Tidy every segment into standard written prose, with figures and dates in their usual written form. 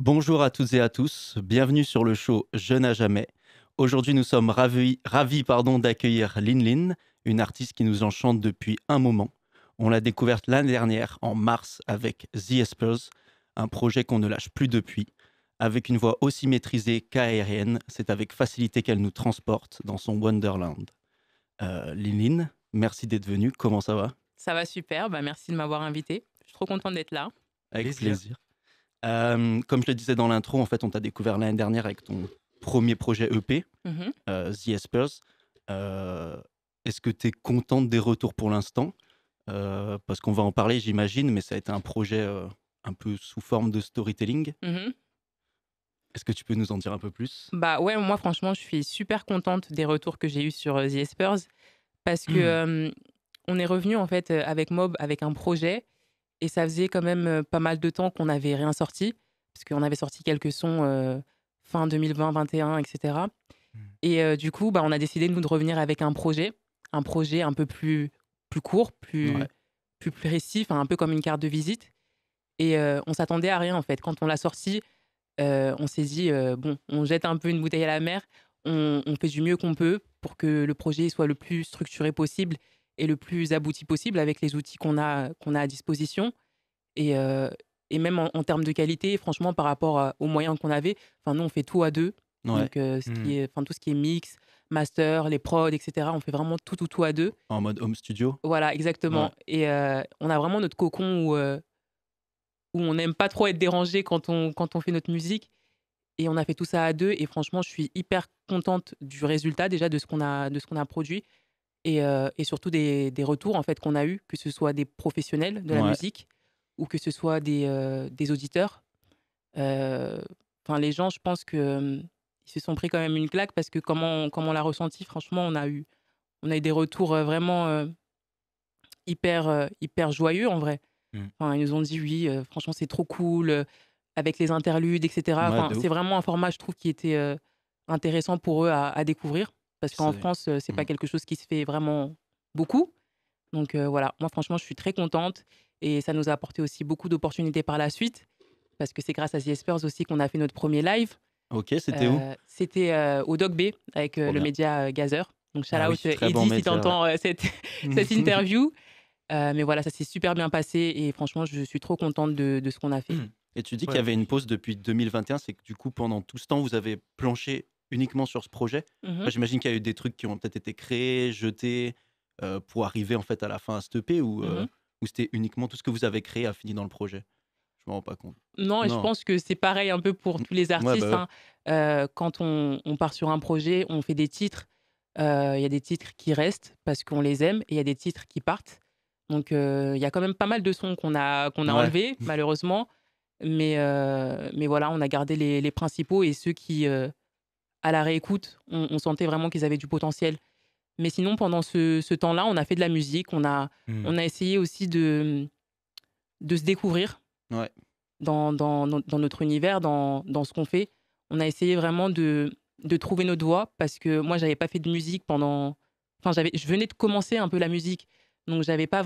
Bonjour à toutes et à tous, bienvenue sur le show Jeune à jamais. Aujourd'hui, nous sommes ravis d'accueillir Lin Lin, une artiste qui nous enchante depuis un moment. On l'a découverte l'année dernière, en mars, avec The Espers, un projet qu'on ne lâche plus depuis. Avec une voix aussi maîtrisée qu'aérienne, c'est avec facilité qu'elle nous transporte dans son Wonderland. Lin Lin, merci d'être venue, comment ça va? Ça va super, merci de m'avoir invité. Je suis trop contente d'être là. Avec Plaisir. plaisir. Comme je le disais dans l'intro, en fait, on t'a découvert l'année dernière avec ton premier projet EP, Mhm. The Espers. Euh, Est-ce que tu es contente des retours pour l'instant? Parce qu'on va en parler, j'imagine, mais ça a été un projet un peu sous forme de storytelling. Mhm. Est-ce que tu peux nous en dire un peu plus? Bah ouais, moi franchement, je suis super contente des retours que j'ai eus sur The Espers parce que on est revenu en fait avec Mob avec un projet et ça faisait quand même pas mal de temps qu'on n'avait rien sorti parce qu'on avait sorti quelques sons fin 2020, 21, etc. Mmh. Et du coup, on a décidé nous de revenir avec un projet un peu plus court, Ouais. plus précis, enfin un peu comme une carte de visite. Et on s'attendait à rien en fait. Quand on l'a sorti, on s'est dit, «Bon, on jette un peu une bouteille à la mer, on fait du mieux qu'on peut pour que le projet soit le plus structuré possible et le plus abouti possible avec les outils qu'on a à disposition» et heu et même en termes de qualité, franchement, par rapport aux moyens qu'on avait, enfin, nous, on fait tout à 2. Ouais. Donc Mmh. tout ce qui est mix, master, les prods et cetera, on fait vraiment tout à 2. En mode home studio? Voilà, Ouais. exactement. Et on a vraiment notre cocon où on n'aime pas trop être dérangé quand on fait notre musique. Et on a fait tout ça à 2 et franchement, je suis hyper contente du résultat déjà de ce qu'on a produit et surtout des retours en fait qu'on a eu, que ce soit des professionnels de la Ouais. musique ou que ce soit des auditeurs. Heu, enfin les gens, je pense que, ils se sont pris quand même une claque parce que comment on l'a ressenti, franchement, on a eu des retours, vraiment, hyper joyeux en vrai. Mmh. Enfin, ils nous ont dit: «Oui, franchement, c'est trop cool, avec les interludes et cetera». Ouais, Enfin, de c'est ouf. vraiment un format, je trouve, qui était, intéressant pour eux à découvrir parce qu'en C'est... France, c'est pas Mm. quelque chose qui se fait vraiment beaucoup. Donc voilà, moi, franchement, je suis très contente et ça nous a apporté aussi beaucoup d'opportunités par la suite parce que c'est grâce à The Espers aussi qu'on a fait notre premier live. Ok, c'était où? C'était, au Doc B avec, Trop le bien. média, Gazer. Donc shout Ah out, oui. Très bon Eddy si tu média, ouais. entends, cette interview. Mais voilà, ça s'est super bien passé et franchement, je suis trop contente de ce qu'on a fait. Mmh. Et tu dis qu'il y Ouais, avait une pause depuis 2021, c'est que du coup, pendant tout ce temps, vous avez planché uniquement sur ce projet? Mmh. Enfin, j'imagine qu'il y a eu des trucs qui ont peut-être été créés, jetés, pour arriver en fait à la fin à cette EP Mmh. ou c'était uniquement tout ce que vous avez créé a fini dans le projet? Je me rends pas compte. Non, et je Non. pense que c'est pareil un peu pour tous les Ouais, artistes, bah, ouais. hein. Quand on part sur un projet, on fait des titres. Il y a des titres qui restent parce qu'on les aime et il y a des titres qui partent. Donc il y a quand même pas mal de sons qu'on a Ouais. enlevés malheureusement. Mais voilà, on a gardé les principaux et ceux qui, à la réécoute, on sentait vraiment qu'ils avaient du potentiel. Mais sinon pendant ce temps-là, on a fait de la musique, on a Mmh. on a essayé aussi de se découvrir. Ouais. Dans notre univers, dans ce qu'on fait. On a essayé vraiment de trouver notre voix parce que moi, j'avais pas fait de musique pendant enfin, je venais de commencer un peu la musique, donc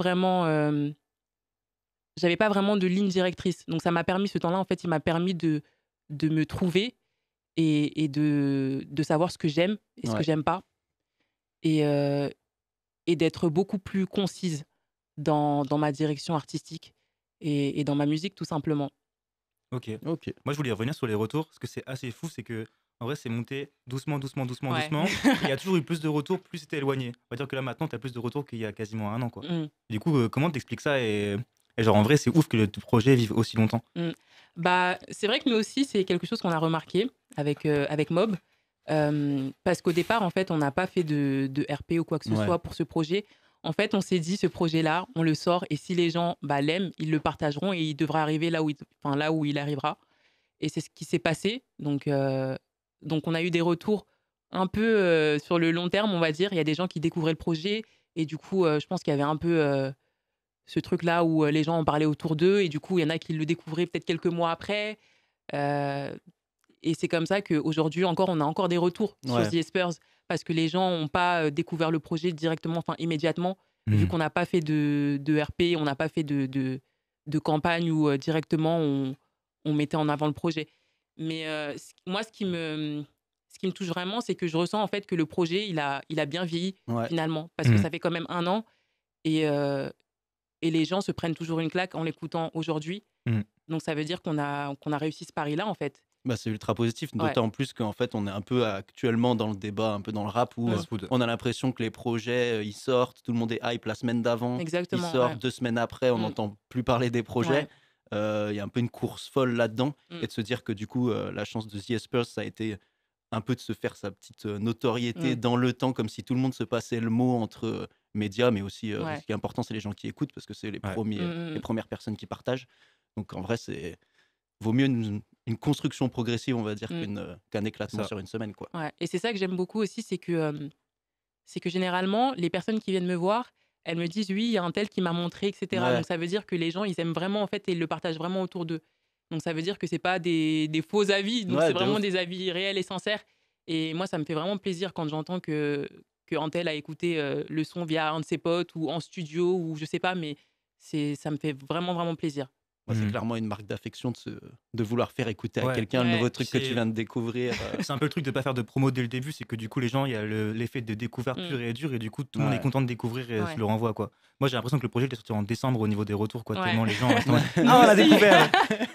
j'avais pas vraiment de ligne directrice. Donc ça m'a permis ce temps-là, en fait, il m'a permis de me trouver et de savoir ce que j'aime et ce que Ouais. j'aime pas et et d'être beaucoup plus concise dans ma direction artistique et dans ma musique, tout simplement. OK. OK. Moi, je voulais revenir sur les retours. Ce que c'est assez fou, c'est que en vrai, c'est monté doucement, doucement, doucement, Ouais. doucement et il y a toujours eu plus de retours, plus c'était éloigné. On va dire que là, maintenant, tu as plus de retours qu'il y a quasiment un an, quoi. Mmh. Du coup, comment t'expliques ça et genre, en vrai, c'est ouf que le projet vive aussi longtemps. Mmh. C'est vrai que nous aussi, c'est quelque chose qu'on a remarqué avec Mob. Parce qu'au départ, en fait, on n'a pas fait de RP ou quoi que ce Ouais. soit pour ce projet. En fait, on s'est dit: «Ce projet-là, on le sort et si les gens, l'aiment, ils le partageront et il devra arriver là où il arrivera» et c'est ce qui s'est passé. Donc on a eu des retours un peu, sur le long terme, on va dire. Il y a des gens qui découvraient le projet et du coup, je pense qu'il y avait un peu, ce truc-là où, les gens en parlaient autour d'eux et du coup, il y en a qui le découvraient peut-être quelques mois après, heu et c'est comme ça qu'aujourd'hui encore, on a encore des retours sur Ouais. The Espers parce que les gens n'ont pas, découvert le projet directement, enfin immédiatement, vu Mmh. qu'on n'a pas fait de RP, on n'a pas fait de campagne où, directement on mettait en avant le projet. Mais moi, ce qui me touche vraiment, c'est que je ressens en fait que le projet, il a bien vieilli Ouais. finalement, parce que ça fait quand même 1 an et, et les gens se prennent toujours une claque en l'écoutant aujourd'hui. Mmh. Donc ça veut dire qu'on a réussi ce pari-là en fait. Bah, c'est ultra positif, Ouais. d'autant plus qu'en fait, on est un peu actuellement dans le débat, un peu dans le rap où Fast food. on a l'impression que les projets, ils sortent, tout le monde est hype la semaine d'avant, ils Exactement, ouais. sortent 2 semaines après, on Mmh. n'entend plus parler des projets. Ouais. Il y a un peu une course folle là-dedans Mmh. et de se dire que du coup, la chance de The Espers, ça a été un peu de se faire sa petite, notoriété Mmh. dans le temps, comme si tout le monde se passait le mot entre, médias, mais aussi, Ouais. ce qui est important, c'est les gens qui écoutent parce que c'est les Ouais. premiers, Mmh, les mmh. premières personnes qui partagent. Donc en vrai, vaut mieux une construction progressive, on va dire, Mmh. qu'un éclatement Ça. sur une semaine, quoi. Ouais. Et c'est ça que j'aime beaucoup aussi, c'est que généralement, les personnes qui viennent me voir, elles me disent: «Oui, il y a un tel qui m'a montré» et cetera. Ouais, Donc ça veut dire que les gens, ils aiment vraiment en fait et ils le partagent vraiment autour d'eux. Donc ça veut dire que c'est pas des faux avis, donc ouais, c'est de vraiment ouf. des avis réels et sincères. Et moi, ça me fait vraiment plaisir quand j'entends que un tel a écouté, le son via un de ses potes ou en studio ou je sais pas, mais ça me fait vraiment, vraiment plaisir. Moi, c'est Mmh. clairement une marque d'affection de vouloir faire écouter à Ouais. quelqu'un le Ouais. nouveau truc que tu C'est viens de découvrir, c'est un peu le truc de pas faire de promo dès le début, c'est que du coup les gens, il y a l'effet de découverte Mmh. pure et dure et du coup tout le monde est Ouais. content de découvrir et se Ouais. le renvoie quoi. Moi j'ai l'impression que le projet il est sorti en décembre au niveau des retours quoi, Ouais. tellement les gens sont en mode Nous «Ah on l'a aussi. découvert!»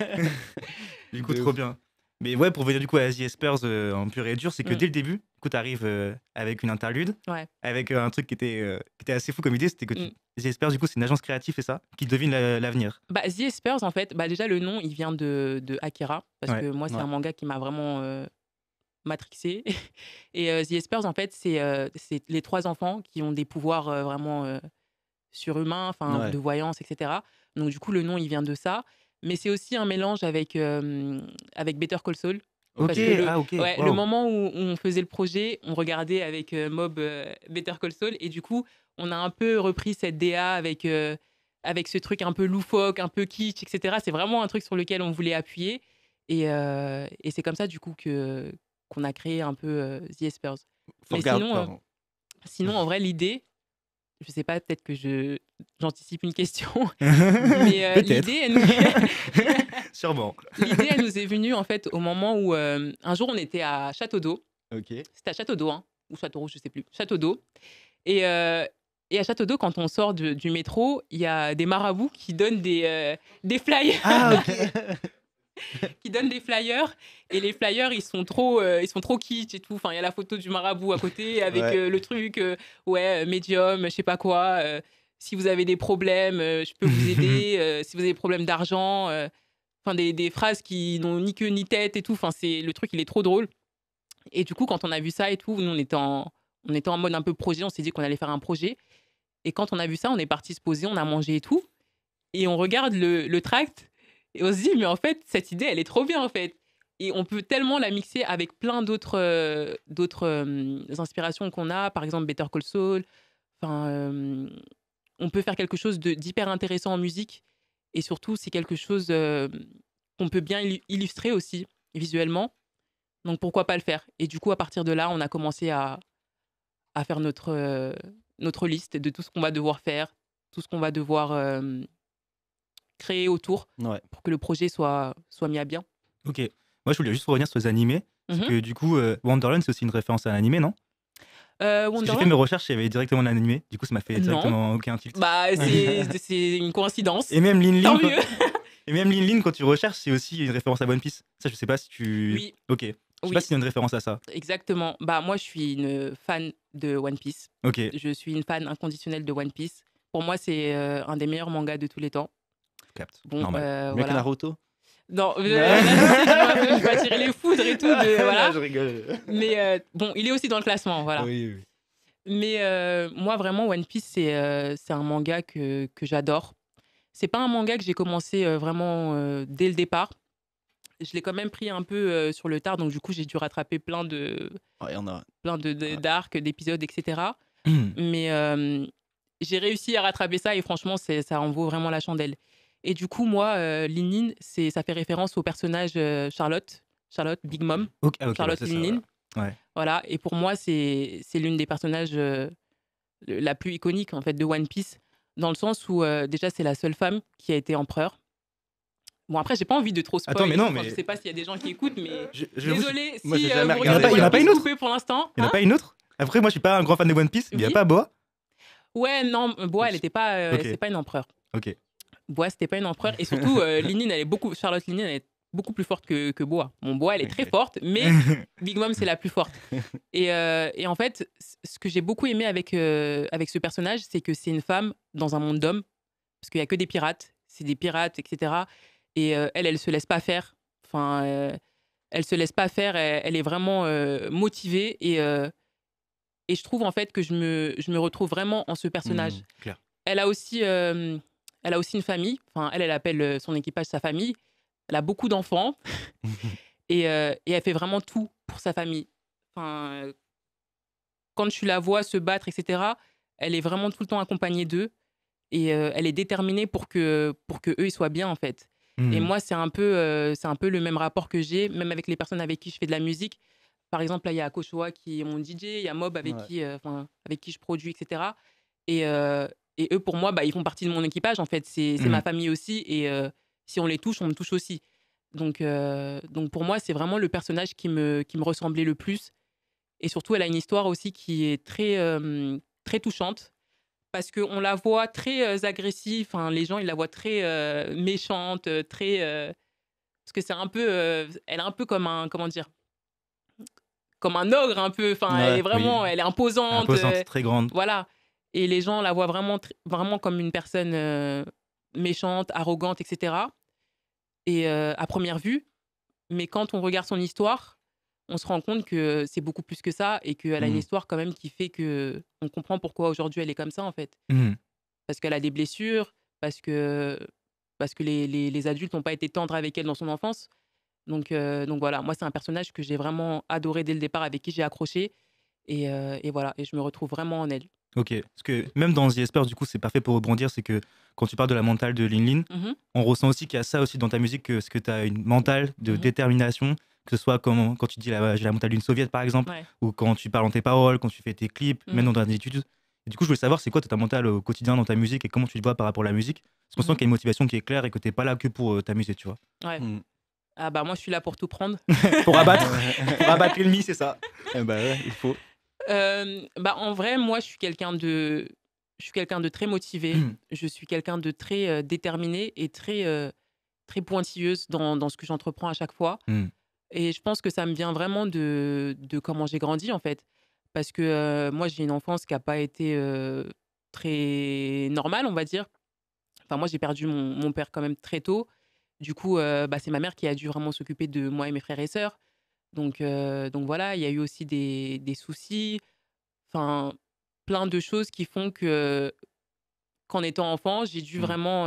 Du coup De trop ouf. bien. Mais ouais pour venir du coup à The Espers en pur et dur, c'est que Mmh. dès le début, du coup tu arrives, avec une interlude, Ouais. avec, un truc qui était assez fou comme idée, c'était que Mmh. The Espers du coup c'est une agence créative, c'est ça? Qui devine l'avenir? Bah, The Espers, en fait, bah, déjà le nom, il vient de Akira parce Ouais. que moi, c'est Ouais. un manga qui m'a vraiment, matrixée. Et The Espers, en fait, c'est les 3 enfants qui ont des pouvoirs, vraiment, surhumains, enfin Ouais. de voyance et cetera. Donc du coup, le nom, il vient de ça. Mais c'est aussi un mélange avec Better Call Saul OK, parce que ah OK, le waouh! moment où on faisait le projet, on regardait avec, Mob, Better Call Saul et du coup, on a un peu repris cette DA avec ce truc un peu loufoque, un peu kitsch et cetera. C'est vraiment un truc sur lequel on voulait appuyer et c'est comme ça du coup qu'on a créé un peu, The Espers. Faut Mais regarder, sinon, pardon. sinon en vrai l'idée, je sais pas, peut-être que j'anticipe une question, mais Peut-être. Sûrement. l'idée elle nous est venue en fait au moment où, un jour on était à Château d'Eau. OK. C'était à Château d'Eau, hein, ou Châteauroux, je sais plus. Château d'Eau et à Château d'Eau, quand on sort du métro, il y a des marabouts qui donnent des flyers Ah OK! qui donnent des flyers et les flyers, ils sont trop kitsch et tout. Enfin, il y a la photo du marabout à côté avec, Ouais. le truc, ouais, médium, je sais pas quoi, si vous avez des problèmes, je peux vous aider, si vous avez des problèmes d'argent, enfin des phrases qui n'ont ni queue ni tête et tout. Enfin, le truc, il est trop drôle et du coup, quand on a vu ça et tout, nous, on était en mode un peu projet, on s'est dit qu'on allait faire un projet et quand on a vu ça, on est parti se poser, on a mangé et tout et on regarde le tract et on se dit: «Mais en fait, cette idée, elle est trop bien, en fait» et on peut tellement la mixer avec plein d'autres inspirations qu'on a. Par exemple, Better Call Saul. Enfin, on peut faire quelque chose d'hyper intéressant en musique et surtout, c'est quelque chose, qu'on peut bien illustrer aussi visuellement. Donc pourquoi pas le faire? Et du coup, à partir de là, on a commencé à faire notre liste de tout ce qu'on va devoir faire, tout ce qu'on va devoir, créer autour Ouais. pour que le projet soit mis à bien. OK. Moi, je voulais juste revenir sur les animés. C'est Mmh. que du coup, Wonderland, c'est aussi une référence à un animé, non? Parce que j'ai fait Wonderland? mes recherches, il y avait directement l'animé. Du coup, ça m'a fait Non. directement aucun tilt. Bah, c'est une coïncidence. Et même Lin Tant Lin, mieux. et même Lin Lin, quand tu recherches, c'est aussi une référence à One Piece. Ça, je sais pas si tu. Oui, OK. Je sais oui, pas s'il y a une référence à ça. exactement. Bah, moi, je suis une fan de One Piece. OK. Je suis une fan inconditionnelle de One Piece. Pour moi, c'est, un des meilleurs mangas de tous les temps. Je capte. Bon, Normal. Mieux que voilà. Naruto? Non, là, je vais attirer les foudres et tout de voilà. Je rigole. Mais, bon, il est aussi dans le classement, voilà. Oui, oui. Mais, moi, vraiment, One Piece, c'est un manga que j'adore. C'est pas un manga que j'ai commencé, vraiment, dès le départ. Je l'ai quand même pris un peu, sur le tard, donc du coup, j'ai dû rattraper Ouais, il y en a. plein Ouais. d'arcs, d'épisodes et cetera. Mais, j'ai réussi à rattraper ça et franchement, ça en vaut vraiment la chandelle. Et du coup, moi, Lin Lin, ça fait référence au personnage, Charlotte, Big Mom, OK, ah, OK, Charlotte c'est ça. Lin Lin. Ouais. Voilà et pour moi, c'est l'une des personnages, la plus iconique, en fait, de One Piece, dans le sens où, déjà, c'est la seule femme qui a été empereur. Bon, après, j'ai pas envie de trop spoil. Attends, mais non, Enfin, mais- je sais pas s'il y a des gens qui écoute, mais J'avoue, désolé moi, si j'ai jamais vous regardé. regardez Il y en a pas One une Piece autre coupé pour l'instant. il n'y en a Hein. pas une autre? Après, moi, je suis pas un grand fan de One Piece, mais il n'y a Oui. pas Boa? Ouais, non, Boa, elle était pas, Ok. c'est pas une empereur. Ok. Boa, c'était pas une empereur. Et surtout, Linine, Charlotte Linine, elle est beaucoup plus forte que Boa. Bon, Boa, elle est très Ok. forte, mais Big Mom, c'est la plus forte. Et en fait, ce que j'ai beaucoup aimé avec ce personnage, c'est que c'est une femme dans un monde d'hommes, parce qu'il y a que des pirates, c'est des pirates, etc. Et elle se laisse pas faire. Enfin, elle se laisse pas faire. Elle est vraiment motivée. Et je trouve en fait que je me retrouve vraiment en ce personnage. Clair. Elle a aussi, une famille. Enfin, elle appelle son équipage sa famille. Elle a beaucoup d'enfants et elle fait vraiment tout pour sa famille. Enfin, quand tu la vois se battre, etc., elle est vraiment tout le temps accompagnée d'eux et elle est déterminée pour que eux ils soient bien en fait. Et Mhm. moi, c'est un peu le même rapport que j'ai, même avec les personnes avec qui je fais de la musique. Par exemple, là, il y a Akochoa qui est mon DJ, il y a Mob avec Ouais. avec qui je produis, etc. Et, euh, et eux, pour moi, bah, ils font partie de mon équipage, en fait. C'est ma famille aussi. Et si on les touche, on me touche aussi. Donc pour moi, c'est vraiment le personnage qui me ressemblait le plus. Et surtout, elle a une histoire aussi qui est très touchante. Parce qu'on la voit très agressive. Enfin, les gens, ils la voient très méchante, très... parce que c'est un peu... elle est un peu comme un... Comment dire? Comme un ogre un peu. Enfin, elle Ouais, est vraiment, oui. elle est imposante. Imposante, très grande. Voilà. Et les gens la voient vraiment, vraiment comme une personne méchante, arrogante, etc. Et à première vue, mais quand on regarde son histoire, on se rend compte que c'est beaucoup plus que ça et qu'elle a une Mhm. histoire quand même qui fait que on comprend pourquoi aujourd'hui elle est comme ça en fait. Mhm. Parce qu'elle a des blessures, parce que les adultes n'ont pas été tendres avec elle dans son enfance. Donc voilà, moi c'est un personnage que j'ai vraiment adoré dès le départ, avec qui j'ai accroché. Et voilà, et je me retrouve vraiment en elle. Ok. Parce que même dans The Esper, du coup, c'est parfait pour rebondir, c'est que quand tu parles de la mentale de Lin Lin, Mhm, on ressent aussi qu'il y a ça aussi dans ta musique, parce que tu as une mentale de mhm. détermination, que ce soit quand tu dis j'ai la mentale d'une soviète, par exemple, Ouais. ou quand tu parles dans tes paroles, quand tu fais tes clips, même Mhm. dans tes études. Et du coup, je voulais savoir, c'est quoi ta mentale au quotidien dans ta musique et comment tu te vois par rapport à la musique? Parce qu'on sent Mhm. qu'il y a une motivation qui est claire et que tu n'es pas là que pour t'amuser, tu vois. Ouais. Mhm. Ah bah moi je suis là pour tout prendre. Pour abattre, pour abattre l'ennemi, c'est ça. Eh bah ouais, il faut. Bah en vrai, moi je suis quelqu'un de très motivé. Je suis quelqu'un de très déterminé et très pointilleuse dans ce que j'entreprends à chaque fois. Mhm. Et je pense que ça me vient vraiment de comment j'ai grandi, en fait. Parce que moi, j'ai une enfance qui n'a pas été très normale, on va dire. Enfin, moi, j'ai perdu mon père quand même très tôt. Du coup, bah, c'est ma mère qui a dû vraiment s'occuper de moi et mes frères et sœurs. Donc voilà, il y a eu aussi des soucis. Enfin, plein de choses qui font qu'en étant enfant, j'ai dû Mhm. vraiment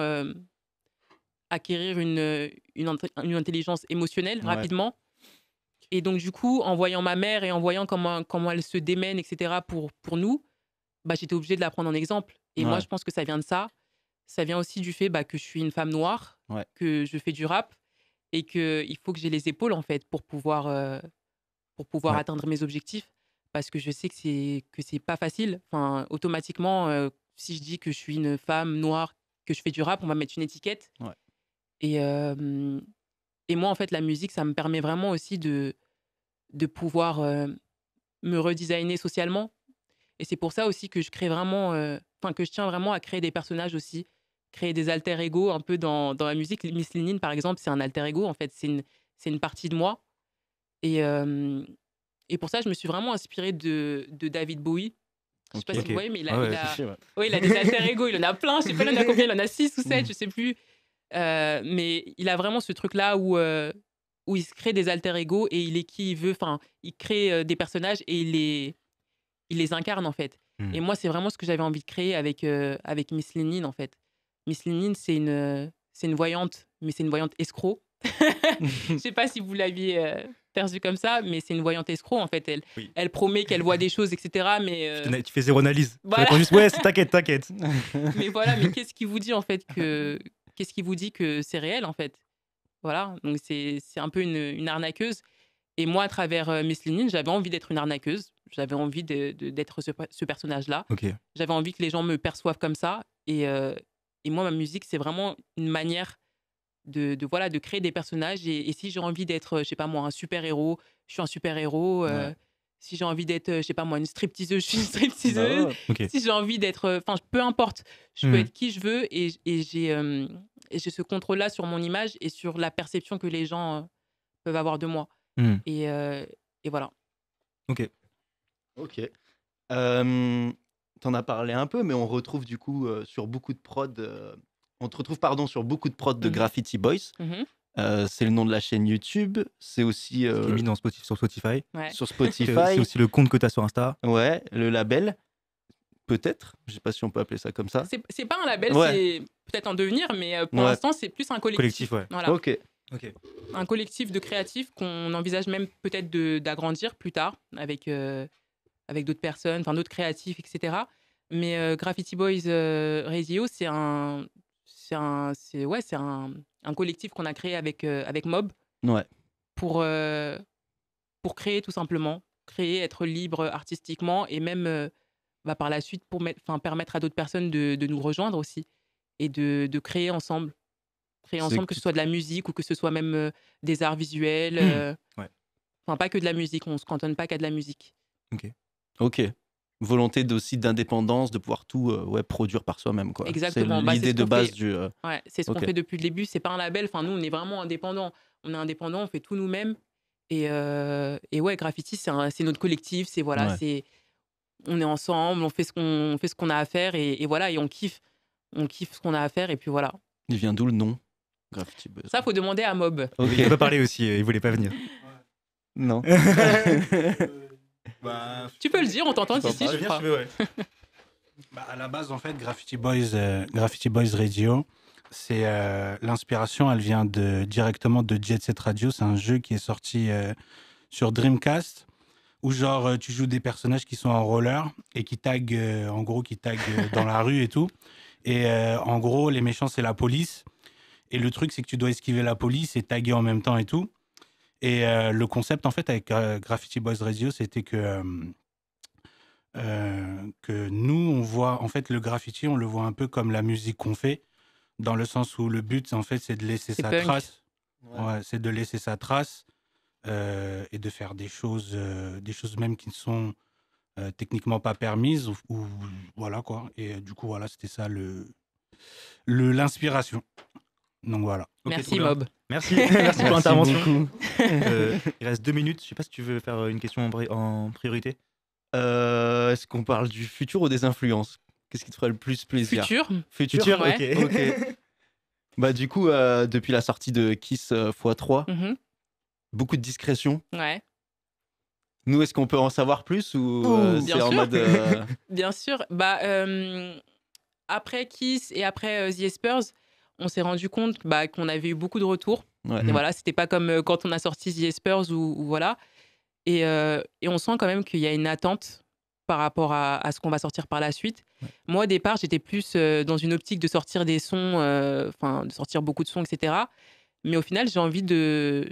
acquérir une intelligence émotionnelle Ouais. rapidement. Et donc, du coup, en voyant ma mère et en voyant comment elle se démène, etc., pour nous, bah, j'étais obligée de la prendre en exemple. Et moi, Ouais. je pense que ça vient de ça. Ça vient aussi du fait bah, que je suis une femme noire, Ouais. que je fais du rap et qu'il faut que j'ai les épaules, en fait, pour pouvoir Ouais. atteindre mes objectifs. Parce que je sais que c'est pas facile. Enfin, automatiquement, si je dis que je suis une femme noire, que je fais du rap, on va mettre une étiquette. Ouais. Et, euh, et moi, en fait, la musique, ça me permet vraiment aussi de pouvoir me redesigner socialement. Et c'est pour ça aussi que je crée vraiment, enfin, que je tiens vraiment à créer des personnages aussi, créer des alter ego un peu dans la musique. Miss Lénine, par exemple, c'est un alter ego, en fait, c'est une partie de moi. Et, euh, et pour ça, je me suis vraiment inspirée de David Bowie. Je sais pas Ok. si vous Ok. voyez, mais Ah ouais. Si, a, si, ouais. ouais, il a des alter ego, il en a plein, je sais pas, il en a combien, il en a 6 ou 7, je sais plus. Mais il a vraiment ce truc-là où il se crée des alter ego et il est qui il veut, enfin, il crée des personnages et il les incarne en fait. Mhm. Et moi, c'est vraiment ce que j'avais envie de créer avec Miss Lénine en fait. Miss Lénine, c'est une voyante, mais c'est une voyante escroc. Je sais pas si vous l'aviez perçue comme ça, mais c'est une voyante escroc en fait. Oui. Elle promet qu'elle voit des choses, etc. Mais Tu fais zéro analyse. Tu voilà. réponds juste ouais, t'inquiète, t'inquiète. mais voilà, mais qu'est-ce qui vous dit en fait qu'est-ce qui vous dit que c'est réel en fait? Voilà, donc c'est un peu une arnaqueuse. Et moi, à travers Miss Lénine, j'avais envie d'être une arnaqueuse. J'avais envie d'être ce personnage-là. Ok. J'avais envie que les gens me perçoivent comme ça. Et moi, ma musique, c'est vraiment une manière voilà, de créer des personnages. Et si j'ai envie d'être, je sais pas moi, un super-héros, je suis un super-héros. Ouais. Si j'ai envie d'être, je sais pas moi, une stripteaseuse, je suis une Bah stripteaseuse. ouais. Ok. Si j'ai envie d'être, enfin, peu importe, je peux Hmm. être qui je veux et j'ai ce contrôle-là sur mon image et sur la perception que les gens peuvent avoir de moi. Hmm. Et, et voilà. Ok. Ok. T'en as parlé un peu, mais on retrouve du coup sur beaucoup de prod. On te retrouve, pardon, sur beaucoup de prod de Mhm. Graffiti Boys. Mhm. C'est le nom de la chaîne YouTube. C'est aussi Qui est mis sur Spotify. Ouais. sur C'est Spotify. aussi le compte que tu as sur Insta. Ouais, le label. Peut-être. Je sais pas si on peut appeler ça comme ça. C'est pas un label, Ouais. c'est peut-être en devenir, mais pour Ouais. l'instant, c'est plus un collectif. Collectif, ouais. Voilà. Ok. Ok. Un collectif de créatifs qu'on envisage même peut-être d'agrandir plus tard avec, avec d'autres personnes, enfin d'autres créatifs, etc. Mais Graffiti Boys Radio, c'est un collectif qu'on a créé avec Mob Ouais. pour, pour créer tout simplement, créer, être libre artistiquement et même par la suite pour permettre à d'autres personnes de nous rejoindre aussi et de créer ensemble. Créer C'est ensemble, que que- ce soit de la musique ou que ce soit même des arts visuels. Ouais. Enfin, pas que de la musique, on se cantonne pas qu'à de la musique. Ok. Volonté aussi d'indépendance, de pouvoir tout produire par soi-même, quoi. Exactement. C'est Bah, l'idée ce de qu'on base fait. du. Ouais, c'est ce qu'on Ok. fait depuis le début. C'est pas un label. Enfin, nous, on est vraiment indépendants. On est indépendants, on fait tout nous-mêmes. Et ouais, Graffiti, c'est notre collectif. C'est voilà, Ouais. on est ensemble, on fait ce qu'on a à faire et voilà, et on kiffe. On kiffe ce qu'on a à faire et puis voilà. Il vient d'où le nom Graffiti Boys? Ça, faut demander à Mob. Ok. Il n'a pas parlé aussi, il voulait pas venir. Non. Bah, Tu peux le dire, on t'entend Je d'ici, t'en je crois. à la base, en fait, Graffiti Boys Radio, c'est l'inspiration, elle vient directement de Jet Set Radio. C'est un jeu qui est sorti sur Dreamcast où genre tu joues des personnages qui sont en roller et qui taguent, en gros, qui taguent dans la rue et tout. Et en gros, les méchants, c'est la police. Et le truc, c'est que tu dois esquiver la police et taguer en même temps et tout. Et le concept, en fait, avec Graffiti Boys Radio, c'était que nous, on voit, en fait, le graffiti, on le voit un peu comme la musique qu'on fait, dans le sens où le but, en fait, c'est de laisser C'est sa punk. trace. Ouais. Ouais, c'est de laisser sa trace et de faire des choses même qui ne sont techniquement pas permises, ou voilà, quoi. Et du coup, voilà, c'était ça l'inspiration. Donc, voilà. Ok, Merci, trop bien. Mob. Merci, merci pour l'intervention. beaucoup. Il reste 2 minutes. Je sais pas si tu veux faire une question en priorité. Est-ce qu'on parle du futur ou des influences? Qu'est-ce qui te ferait le plus plaisir? Futur. Futur, Ouais. ok. Ok. Bah du coup, depuis la sortie de Kiss x3, Mhm. beaucoup de discrétion. Ouais. Nous, est-ce qu'on peut en savoir plus ou Bien c'est en sûr. mode Bien sûr. Après Kiss et après The Espers, on s'est rendu compte qu'on avait eu beaucoup de retours. ouais. Et voilà, c'était pas comme quand on a sorti The Espers ou voilà. Et on sent quand même qu'il y a une attente par rapport à ce qu'on va sortir par la suite. Ouais. Moi, au départ, j'étais plus dans une optique de sortir des sons, de sortir beaucoup de sons, etc. Mais au final, j'ai envie de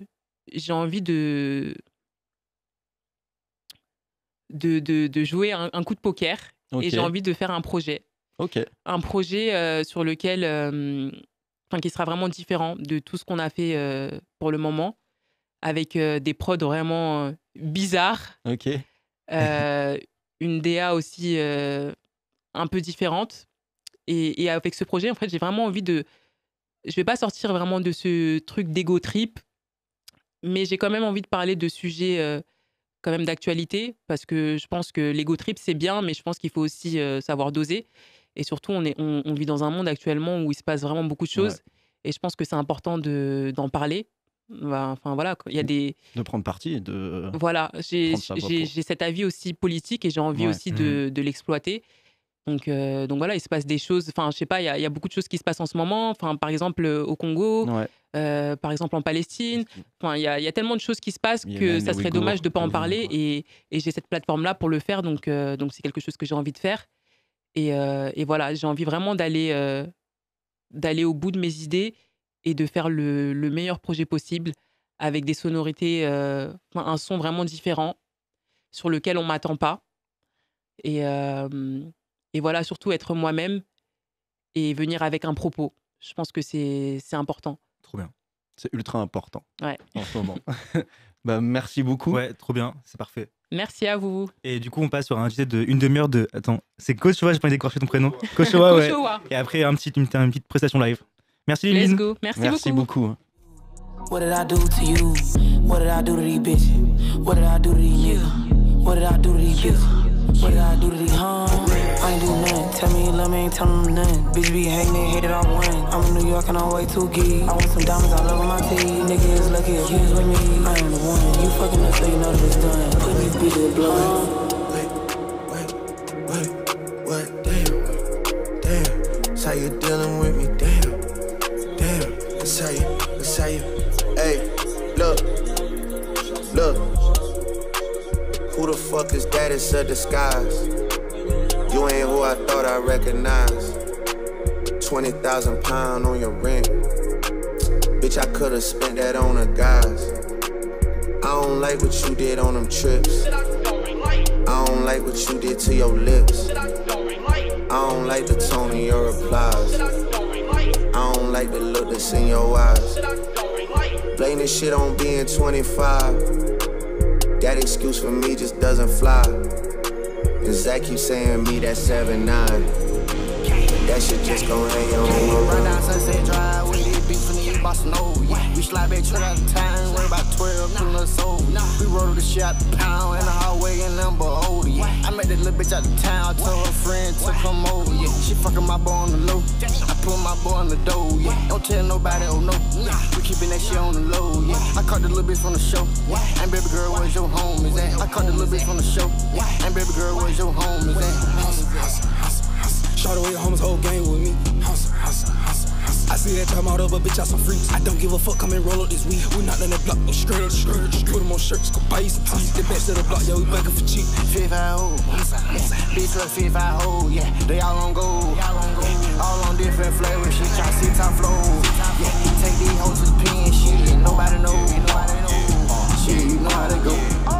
jouer un coup de poker Ok. et j'ai envie de faire un projet. Ok. Un projet sur lequel, qui sera vraiment différent de tout ce qu'on a fait pour le moment, avec des prods vraiment bizarres, Ok. une DA aussi un peu différente. Et avec ce projet, en fait, j'ai vraiment envie de... Je vais pas sortir vraiment de ce truc d'ego trip, mais j'ai quand même envie de parler de sujets quand même d'actualité, parce que je pense que l'ego trip, c'est bien, mais je pense qu'il faut aussi savoir doser. Et surtout, on vit dans un monde actuellement où il se passe vraiment beaucoup de choses. Ouais. Et je pense que c'est important d'en parler. Enfin, voilà, il y a des... De prendre parti et de. Voilà, Prendre sa voix pour. j'ai cet avis aussi politique et j'ai envie Ouais. aussi de l'exploiter. Donc voilà, il se passe des choses. Enfin, je sais pas, il y a beaucoup de choses qui se passent en ce moment. Enfin, par exemple, au Congo, Ouais. par exemple en Palestine. Enfin, il y a tellement de choses qui se passent que Yémen, ça les serait Ouïghours, dommage de pas en Covid, parler. ouais. Et j'ai cette plateforme-là pour le faire. Donc c'est quelque chose que j'ai envie de faire. Et voilà, j'ai envie vraiment d'aller au bout de mes idées et de faire le meilleur projet possible avec des sonorités, un son vraiment différent sur lequel on m'attend pas. Et voilà, surtout être moi-même et venir avec un propos. Je pense que c'est important. Trop bien. C'est ultra important Ouais. en ce moment. Bah, merci beaucoup. Ouais, trop bien, c'est parfait. Merci à vous. Et du coup, on passe sur un JT de 1 demi-heure de. Attends, c'est Kochoa, j'ai pas décroché ton prénom. Kochoa, ouais. Kochoa. Et après, une petite prestation live. Merci, Let's Lynn. go. Merci Merci beaucoup. beaucoup. What did I do to you? What did I do to these bitches? What did I do to these niggas? What did I do to these bitches? What did I do to these hoes? I ain't do nothing. Tell me you love me, ain't tell them nothing. Bitch be hating, they hate it, I win. I'm in New York and I'm way too geek. I want some diamonds all over my teeth. Nigga is lucky if you with me. I am the one. You fucking up so you know that it's done. Put these bitches blood. What? Damn. That's how you dealing with me, damn. That's how you. Hey, look. Who the fuck is that? It's a disguise. You ain't who I thought I recognized. 20,000 pounds on your rent. Bitch, I could've spent that on a guys. I don't like what you did on them trips. I don't like what you did to your lips. I don't like the tone of your replies. I don't like the look that's in your eyes. Blame this shit on being 25. That excuse for me just doesn't fly. And Zach keeps saying me that's 7'9". That shit just gon' hang on. Run down Sunset Drive with this beef from the boss no. We slide back truck out of town, worry about 12, pulling us over. We rolled the shit out the pound in the hallway in number older. I met that little bitch out of town, I told her friend to come over. She fucking my boy on the low. I put my boy on the door. Don't tell nobody, oh no. We keeping that shit on the low. I caught the little bitch from the show. And baby girl, where's your home is at? I caught the little bitch from the show. And baby girl, where's your home is at? Shot away homies, whole game with me. I see that time out of a bitch out some freaks. I don't give a fuck, come and roll up this weed. We not on that block, no straight up. Put them on shirts, go buy you some tees. The best of the block, yo, we begging for cheap. 55 bitch look 55 yeah. They all on gold. All on different flavors, shit, try to see top flow. Yeah, take these hoes to the pen, shit, nobody knows. Shit, you know how to go.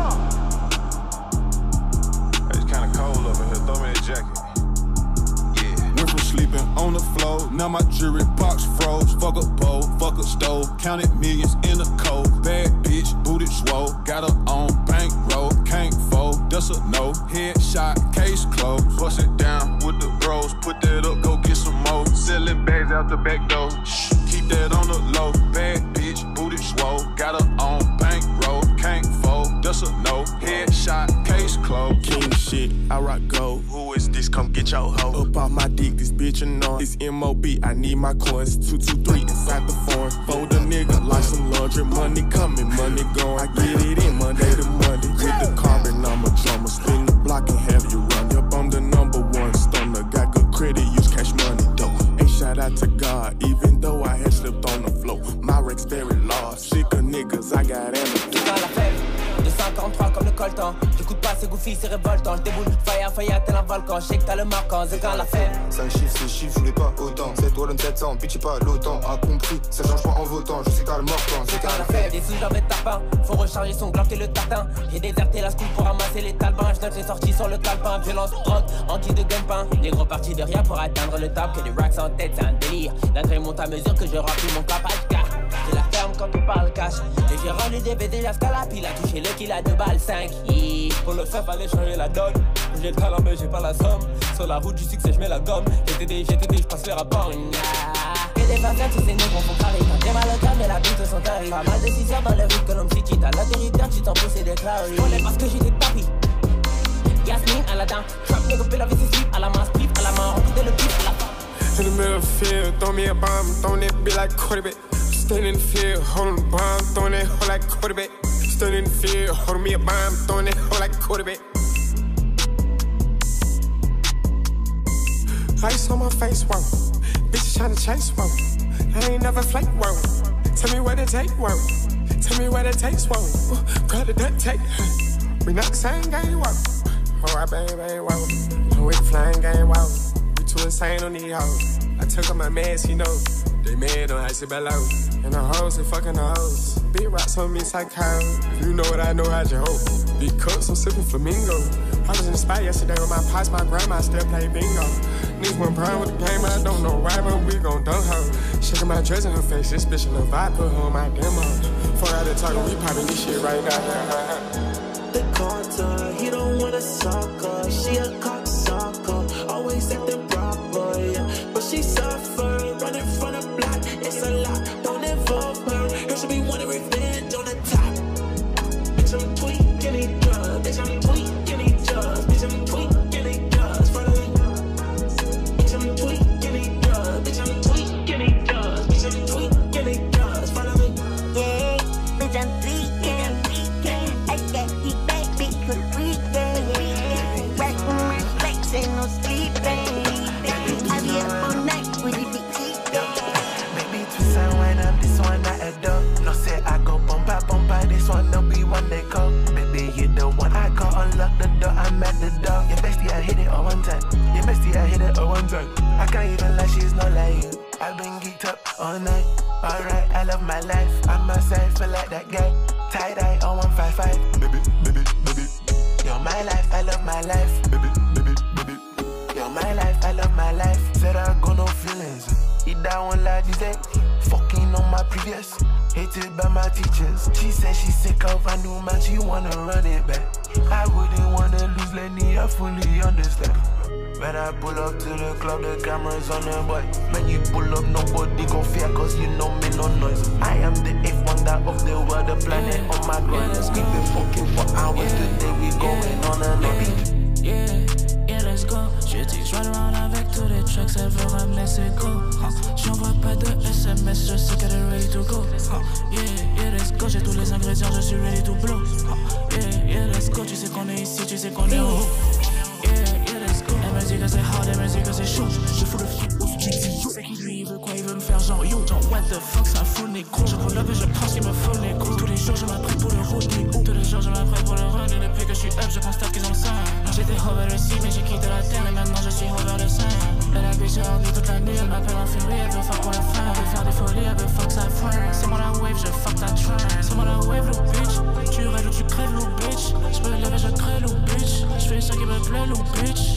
It's kinda cold over here, throw me that jacket. Went from sleeping on the floor, now my jewelry box froze. Fuck a bowl, fuck a stove, counted millions in a cold. Bad bitch, booted swole, got her on bankroll. Can't fold, that's a no. Headshot, case closed. Bust it down with the bros, put that up, go get some more. Selling bags out the back door, shh, keep that on the low. Bad bitch, booted swole, got her on bankroll. Can't fold, that's a no. Headshot, case closed. King shit, I rock gold. Who is this? Come get your hoe. Up off my dick, this bitch annoying. It's MOB, I need my coins. 223 inside the foreign. Fold a nigga like some laundry. Money coming, money going. I get it in Monday to Monday. With the carbon, I'm a drummer. Spin the block and have you run. Up, I'm the #1 stunner. Got good credit, use cash money though. Ain't shout out to God, even though I had slipped on the floor. My Rex very large. Sick of niggas, I got antidote. Dans la fête, 243 comme le coltan. J'écoute pas, c'est goofy, c'est révoltant. J'déboule, fire, tel un volcan. J'sais que t'as le marquant, c'est quand la fête. 5 chiffres, 6 chiffres, je voulais pas autant. 7 wallon 700, bitch pas l'OTAN. A compris, ça change pas en votant. Je sais que t'as le mortant, C'est quand la fête. Des sous j'avais tapin. Faut recharger son glock et le tatin. J'ai déserté la school pour ramasser les talbins. J'note les sorties sur le calepin. Violence, drogue, anti de gagne-pain. Des gros partis de rien pour atteindre le top. Que des racks en tête, c'est un délire. La grille monte à mesure que je remplis mon cap. Je la ferme quand on parle cash. Et j'ai rendu des BD jusqu'à la pile. A touché le kill à 2 balles 5. Pour le faire, fallait changer la donne. J'ai le talent, mais j'ai pas la somme. Sur la route du succès, je mets la gomme. GTD, j'passe les rapports. Et des facettes, tous ces négros font carré. Quand t'es mal au calme, et la bite sont tarés. Pas mal de 6 heures dans le rythme que l'homme city. T'as l'autoritaire, tu t'en pousses et déclaré. On est parce que j'étais de papy. Yasmine, Aladdin. Trap, nigga, pile avec ses slips. À la main, strip, à la main, rempli de le pif, à la fin. In the middle of the field, throw me a bomb, throwing that bitch like quarterback. Standing in the field, holding the bomb, throwing that hoe like quarterback. Standing in the field, holding me a bomb, throwing that hoe like quarterback. Ice on my face, whoa. Bitches tryna chase, whoa. I ain't never flake, whoa. Tell me where to take, whoa. Tell me where to taste, whoa. Grab the duct tape. We not the same game, whoa. Alright, baby, whoa. I'm with the flying game, whoa. We too insane on these hoes. I took off my mask, you know. They mad on icy below. And the hoes, they fucking the hoes. Big rocks on me, psycho. If you know what I know, how'd you hope? Big cups, I'm sipping flamingo. I was in the spot yesterday with my pops, my grandma still play bingo. Niggas went brown with the game, I don't know why, but we gon' dunk her. Shaking my dress in her face, this bitch in the vibe, put her on my demo. Fuck out of talking, we poppin' this shit right now. They called her, he don't wanna suck her. She a cocksucker, always acting proper, yeah. But she suffer, running from the block, it's a lot, don't involve her. Her should be wanting revenge on the top. Bitch, I'm tweaking these drugs, bitch, I'm tweaking these drugs, bitch, I'm tweaking these drugs, bitch, I'm tweaking these drugs, bitch, I'm tweaking these drugs, bitch, I'm tweaking these drugs, follow me. Yeah, bitch, I'm tweaking, I got the baby for free, yeah. Right on my flex, ain't no sleeping. I be up all night with it, baby, twist and wind up, this one not a dog. No say I go bumpa, this one no be one they call. Baby, you the one I call, unlock the door, I'm at the door. Your bestie, I hit it all one time. Your bestie, I hit it all one time. I can't even lie, she's not like you. I've been geeked up all night. Alright, I love my life. I'm outside, feel like that guy. Tie-dye on 155. Baby. You're my life, I love my life. Baby. You're my life, I love my life. Said I got no feelings. Eat that one like this, fucking on my previous. Hated by my teachers. She said she's sick of a new man, she wanna run it back. I wouldn't wanna lose Lenny, I fully understand. When I pull up to the club, the camera's on the boy. When you pull up, nobody gon' fear, cause you know me no noise. I am the eighth wonder of the world, the planet on my ground. We been fucking for hours, today we going on a beat. Yeah, let's go. Je dis, je around avec tous les tracks, elle veut ramener ses go. J'envoie pas de SMS, je sais qu'elle est ready to go. Yeah, let's go. J'ai tous les ingrédients, je suis ready to blow. Yeah, let's go. Tu sais qu'on est ici, tu sais qu'on est haut. Yeah, let's go. Elle me dit que c'est hard, elle me dit que c'est chaud. Je fous le flip au studio. C'est qui lui, il veut quoi, il veut me faire genre yo. Genre what the fuck, c'est un full négro. Je roule up et je prends ce qu'il me faut négro. Tous les jours, je m'apprête pour le road. Tous les jours, je m'apprête pour le run. Et depuis que je suis up, je constate qu'ils ont le sein. J'étais over le sea, mais j'ai quitté la terre. Et maintenant, je suis over le sein. Elle a déjà ordi toute la nuit. Elle m'appelle en furie, elle veut faire pour la fin. Elle veut faire des folies, elle veut fuck sa fin. C'est moi la wave, je fuck ta train. C'est moi la wave, le bitch. Tu rêves ou tu crèves, le bitch. Je peux lever, je crée, le bitch. Je fais ça qui me plaît, le bitch.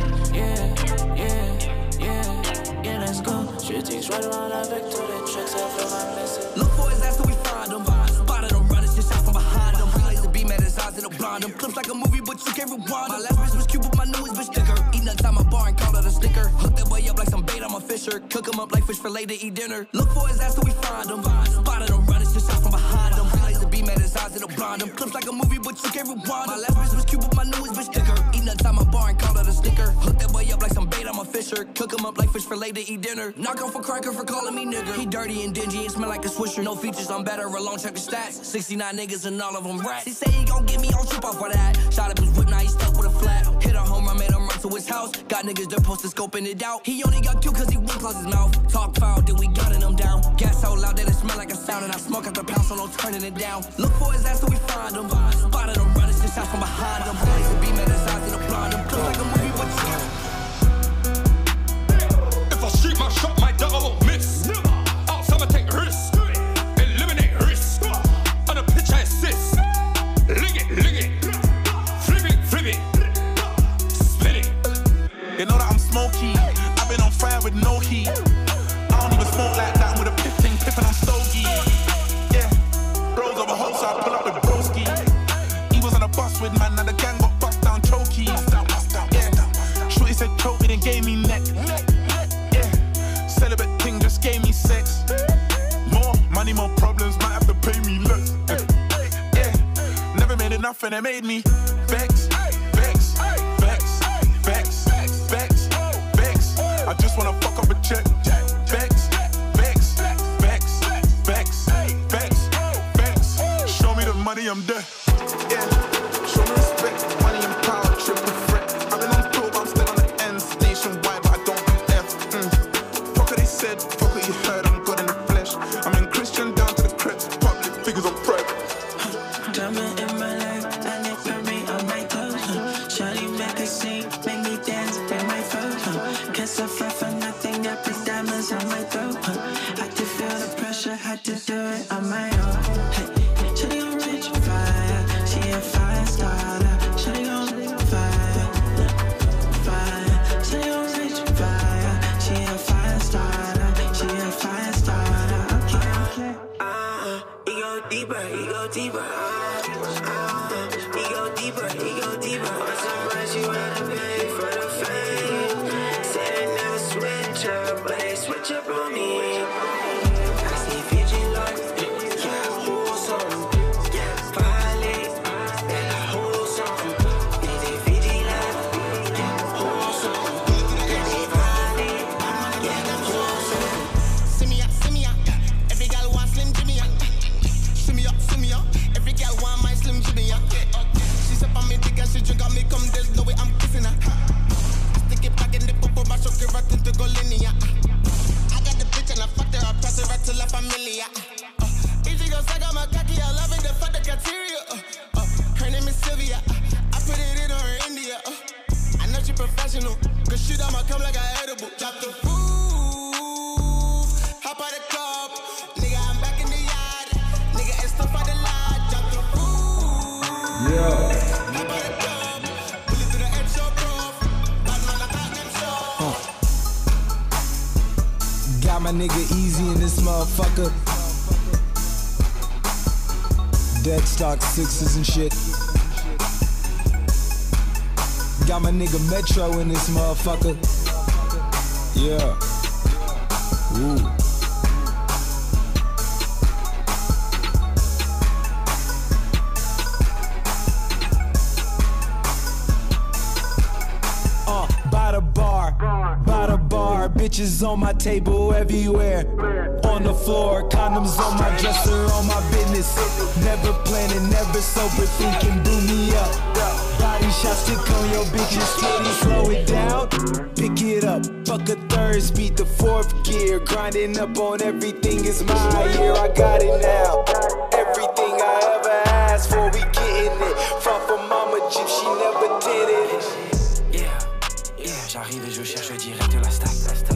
Yeah, let's go. Je dis que je around avec tous les tracks, elle veut ramener ses. Look for his ass till we find him. Spotted him running, shit shots from behind him. Relays the beam at his eyes and a blind him. Clips like a movie, but you can't rewind. My last bitch was cute, but my newest bitch thicker. Eat nuts out my bar and called it a sticker. Hook that boy up like some bait, I'm a fisher. Cook him up like fish fillet to eat dinner. Look for his ass till we find him. Spotted him running, shit shots from behind him. Relays the beam at his eyes and a blind him. Clips like a movie, but you can't rewind. My last bitch was cute, but my newest bitch thicker. Eat nuts out my bar and called it a sticker. Hook that boy up like some bait, I'm a fisher. Cook him up like fish fillet to eat dinner. Knock off a cracker for calling me nigger. He dirty and dingy and smell like a swisher. No features, I'm better alone, check the stats. 69 niggas and all of them rats. He say he gon' get me, I'll trip off for that. Shot up his whip, now he stuck with a flat. Hit a home run, made him run to his house. Got niggas that posted scoping it out. He only got cute cause he wouldn't close his mouth. Talk foul, then we gunning him down. Gas so loud that it smell like a sound. And I smoke out the pound, so no turning it down. Look for his ass till we find him. Spotted him running, shit shots from behind him. Blaze the beam at his eyes and a blind him. Close like a movie, but you. If I shoot my shot, my dog I won't miss. Outside I take risks, eliminate risks. On the pitch I assist. Ling it, flip it, spin it. You know that I'm smoky. I've been on fire with no heat. I don't even smoke like that. I'm with a piffing, I'm stogie. Yeah, bros over hoes, so I pull up with broski. He was on a bus with man, and the gang got bust down chokies. Yeah, shorty said choke me, then gave me neck. Yeah, celibate thing just gave me sex. More money, more problems, might have to pay me less. Yeah, never made enough and it made me vex. I just wanna fuck up a check. Vex. Show me the money, I'm there. Yeah, show me respect, money and power, triple threat. I've been on tour, but I'm still on the ends. Nationwide, but I don't do F. Fuck what they said, fuck what you heard, I'm God in the flesh. I'm in Christian down to the crepes, public figures on prep. Drama in my life, and it for me on my toes. Shawty make a scene, make me dance in my throat. Can't suffer for nothing, got the diamonds on my throat. my mind. Hey, shawty gon' rich fire. She a fire starter. Shawty gon' fire. Shawty gon' rich fire. She a fire starter. She a fire starter. Okay. He go deeper, he go deeper. He go deeper, he go deeper. What's so much you wanna pay for the fame? Say they never switch up, but they switch up on me. I see Fiji Lord, yeah, wholesome, yeah, violate, yeah, wholesome. They say Fiji Lord, yeah, wholesome, yeah, they violate, yeah, wholesome. See me out, every girl want Slim Jimmy. See me up, every girl want my Slim Jimmy. She sup on me dick and she drink on me, come there's no way I'm kissing her. Stick it back in the popo, my shock it right into go linear. I got the bitch and I fucked her, I pass her right to La Familia. If she gon' suck on my cocky, I love it, the fuck the criteria. Her name is Sylvia, I put it in her India. I know she professional, cause shit I'ma come like a edible. Drop the roof, hop out the club, nigga I'm back in the yard, nigga it's stuff out the lot. Drop the roof, yeah. hop out the club, pull it to the edge so proof, bad man I got them show. Got my nigga Easy in this motherfucker. Dead stock sixes and shit. Got my nigga Metro in this motherfucker. Yeah. Ooh. By the bar, bitches on my table everywhere. On the floor, condoms on my dresser, on my business. Never planning, never sober, thinking boom me up. Body shots stick on your bitches, steady, slow it down. Pick it up, fuck a third speed, the fourth gear. Grinding up on everything is my year, I got it now. Everything I ever asked for, we getting it. Front for mama Jeep, she never did it. J'arrive et je cherche direct la stack.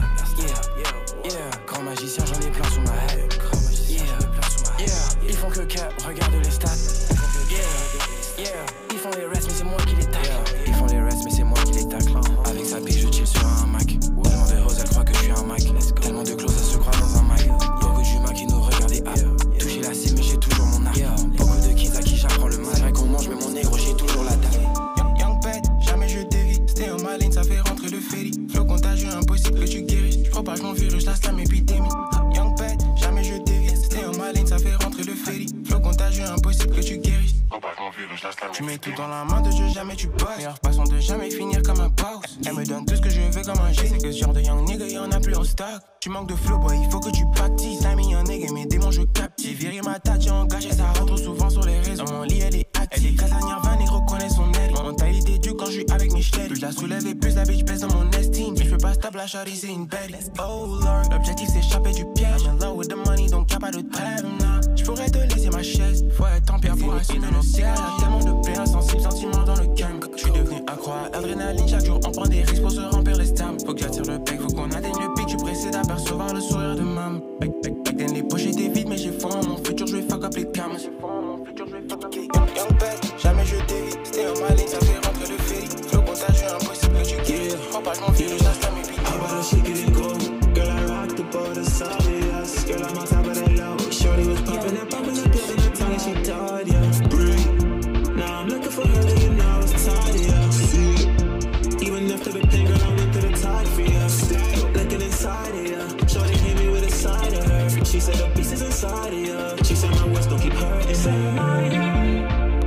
Grand magicien, j'en ai plein sous ma head. Ils font que cap, regarde les stats. Ils font les restes, mais c'est moi qui les tacle. Ils font les restes, mais c'est moi qui les tacle. Avec sa pique, je chill sur un Mac. Tellement de roses, elle croit que je suis un Mac. Tellement de closes, elle se croit dans un Mac. Beaucoup d'humains qui nous regardent et toucher la cible, mais j'ai toujours mon arc. Beaucoup de kids à qui j'apprends le mal. C'est vrai qu'on mange, mais mon négro, j'ai toujours la table. Young pet, jamais je dévie. Stay en ma ligne, ça fait rentrer le ferry. Flow contagieux, impossible que tu guérisses. J'propage mon virus, la slam épidémie. Young pet, jamais je dévie. Stay en ma ligne, ça fait rentrer le ferry. Flow contagieux, impossible que tu guérisses. Tu mets tout dans la main de jeu, jamais tu bosses. Meilleure façon de jamais finir comme un boss. Elle me donne tout ce que je veux comme un G. C'est que ce genre de young nigga, y'en a plus en stock. Tu manques de flow, boy, il faut que tu practices. T'as mis un nigga, mes démons, je capte. J'ai viré ma tête, j'ai engagé, ça rentre trop souvent sur les réseaux. Dans mon lit, elle est active. Elle est casanière, va négro, connaît son aide. Mon mentalité dure quand je suis avec mes chlètes. Plus je la soulève et plus la bitch pèse dans mon estime. Mais je peux pas stop la shawty, c'est une belle. Oh lord, l'objectif c'est échapper du piège. I'm in love with the money, donc y'a pas de trêve, nah. J'pourrais te laisser ma chaise. Faut être en pierre pour assumer le ciel. Y'a tellement de paix, insensible, sentiment dans le calme. J'suis devenu accro à l'adrénaline, chaque jour on prend des risques pour se remplir les stamps. Faut que j'attire le bec, faut qu'on atteigne le pic. J'suis pressé d'apercevoir le sourire de mam. Back then les poches étaient vides, mais j'ai fond. Mon futur, j'vais fuck up les cams. Young pet, jamais je dévie. Stay en ma ligne, ça fait rentrer le ferry. Flow contagieux, impossible que tu guéris. Propage mon virus, la slam et puis I wanna shake it and go. Girl, I rock the boat, it's obvious. Girl, I'm on top of that low. Shorty was popping up, building her tongue and she tired, yeah. Breathe. Now I'm looking for her, you know it's tired, yeah. See, even after the pain, girl, I went through the tide for you. Looking inside of ya. Shorty hit me with a side of her. She said the pieces inside of ya. She said my words don't keep hurting. Say my name.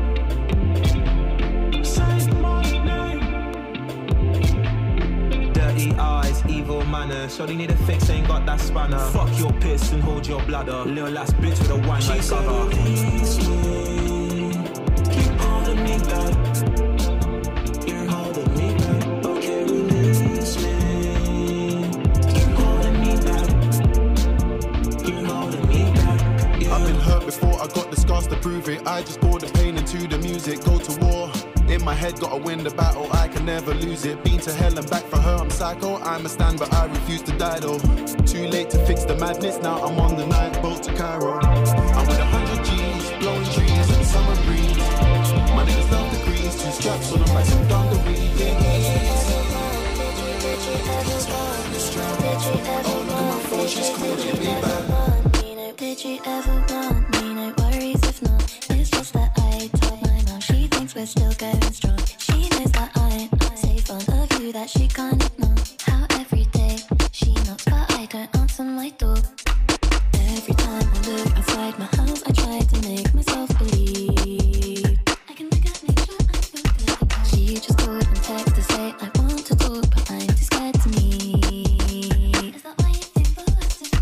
Say my name. Dirty eyes, evil manner. Shorty need a fix, ain't got that spanner. Fuck your piss and hold your bladder. Little ass bitch with a wine like cover. Keep holding me back. You're holding me back. Okay, release me. Keep holding me back. You're holding me back. Yeah. I've been hurt before, I got the scars to prove it. I just pour the pain into the music, go to war. In my head, gotta win the battle, I can never lose it. Been to hell and back for her, I'm psycho. I'm a stand, but I refuse to die though. Too late to fix the madness, now I'm on the night boat to Cairo. I'm know she's cool, get me back. Did she ever want me? No worries if not. It's just that I told my mom she thinks we're still going strong. She knows that I'm safe fond of you that she can't ignore. How every day she knocks but I don't answer my door. Every time I look outside my house I try to make myself believe I can look at nature and feel good. She just called and texted to say I want to talk but I'm too scared to meet. Is that why you think the worst of me?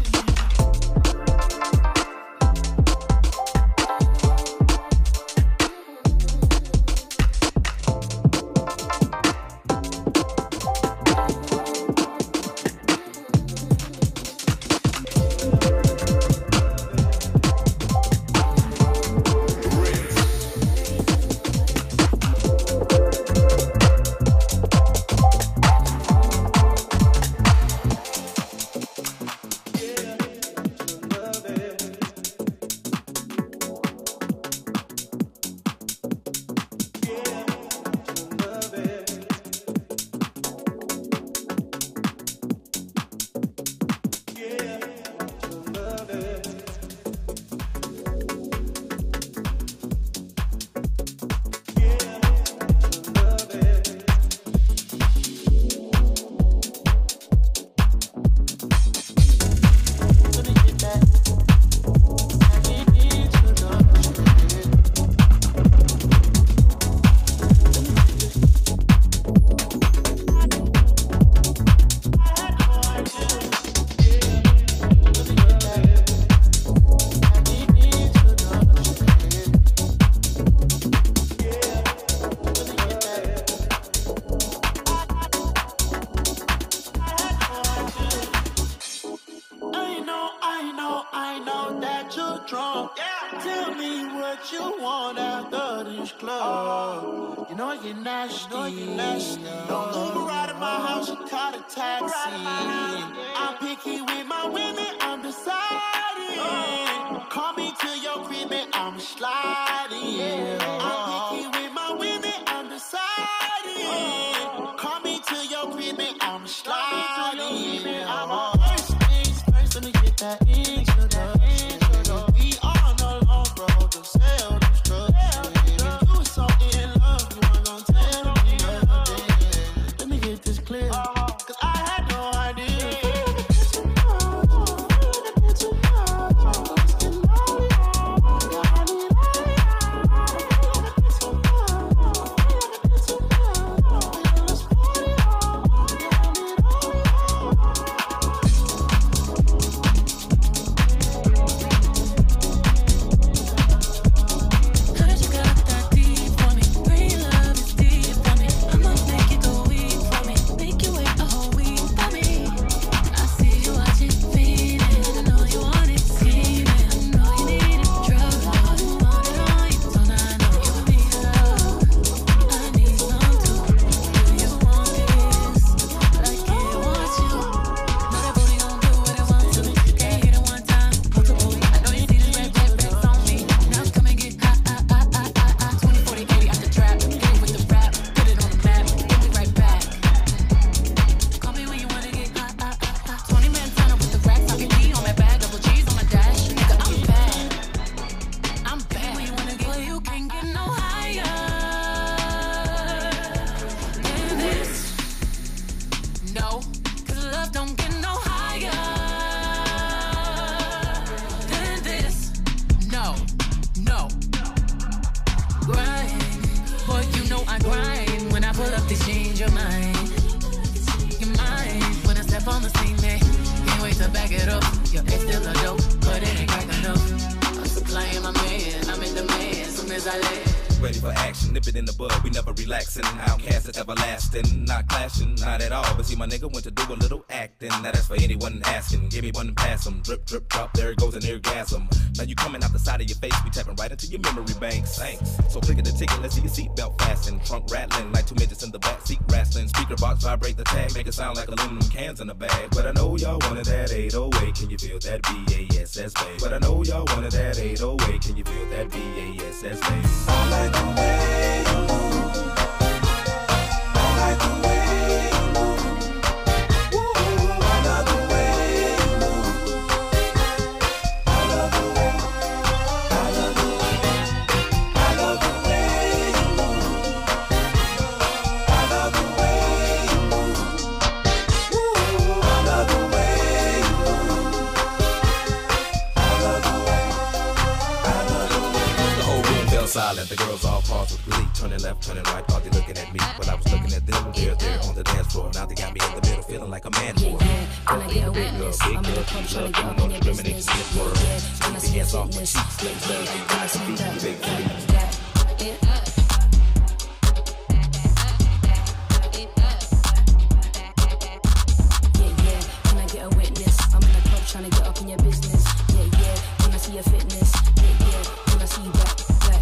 I know that you're drunk. Yeah. Tell me what you want after this club. You know I get nasty. Don't Uber right at my house, you call a taxi. I'm picky with my women, I'm deciding. Call me to your crib and I'm sliding. I'm picky with my women, I'm deciding. Call me to your crib and I'm sliding. I'm on first things first, let me get that introduction. We on the long road to sell this drug. You was so in love, you weren't gonna tell me nothing. Let me get this clear, cause I had no idea. Ready for action, nip it in the bud, we never relaxing. Outcast is everlasting, not clashing, not at all. But see, my nigga went to do a little acting. Now that's for anyone asking. Give me one and pass 'em. Drip, drip, drop, there it goes an orgasm. Now you coming out the side of your face, we tapping right into your memory banks. Thanks. So click at the ticket, let's see your seatbelt fasten. Trunk rattling like two midgets in the back seat wrestling. Speaker box vibrate the tag, make it sound like aluminum cans in a bag. But I know y'all wanted that 808, can you feel that BASS bass? But I know y'all wanted that 808, can you feel that BASS bass? I like the way you move. I like the way you move. Ooh, I love the way you move. was all paused with glee. Turning left, turning right, thought they looking at me. But I was looking at them, they're there on the dance floor. Now they got me in the middle, feeling like a man more. Can I get a witness? I'm in the club trying to get up in your business. Can I see your fitness? Can I see that? Can I get a witness? I'm in the club trying to get up in your business. Can I see your fitness? Can I see that?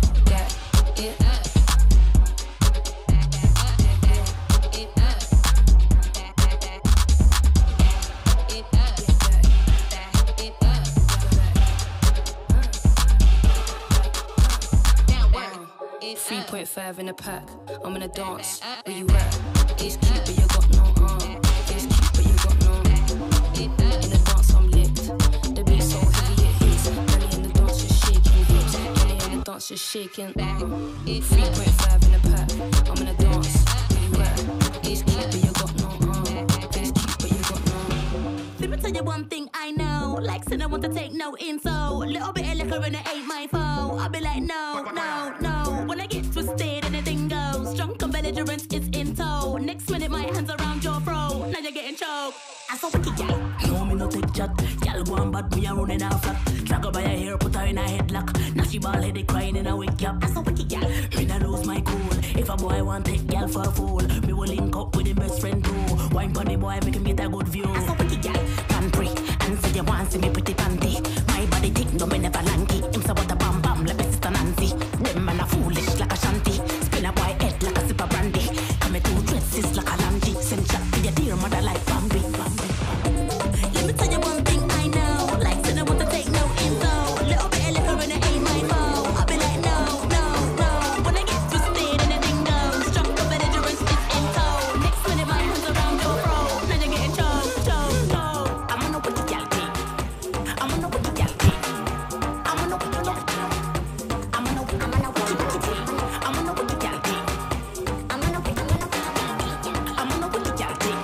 .5 in the pack, I'm in a dance. Where you at? It's cute, but you got no arm. It's cute, but you got no. In the dance, I'm lit. The beat so heavy it hits. Ellie in the dance, just shaking hips. Ellie in the dance, just shaking. 3.5 in the pack, I'm in a dance. Where you at? It's cute, but you got no arm. It's cute, but you got no. Let me tell you one thing I know. Like, said I want to take no info. Little bit of liquor and it ain't my fault. I'll be like, no. When I get twisted, anything goes. Drunk and belligerence is in tow. Next minute, my hands around your throat. Now you're getting choked. I saw wicked gal. No, me no take chat. Gal go on bad, me a running her flat. Drag her by her hair, put her in a headlock. Now she bald-headed crying in a wake up. I saw wicked gal. Me not lose my cool. If a boy want take gal for a fool, me will link up with him best friend too. Wine pon the boy, make him get a good view. I saw wicked gal. Pantry. And say you want see me pretty panty. My body thick, no me never lanky. Him say what a bam bam, like my sister Nancy. Them man a foolish like a shanty. Spin a boy head like a sip of brandy. Come two dresses like a landy. Send chat to your dear mother like Bambi. Let me tell you one thing I know. Like said I want to take no info. Little bit of liquor and it ain't my fault. I'll be like no. When I get twisted and anything goes. Drunk and belligerence is in tow. Next minute my hands around your throat. Now you're getting choked. I'm on a wicked gal thing. I'm on a wicked gal thing. I'm on a wicked gal thing. I'm on a wicked gal thing. I'm on a wicked gal thing. I'm on a wicked gal thing. I'm on a wicked gal thing.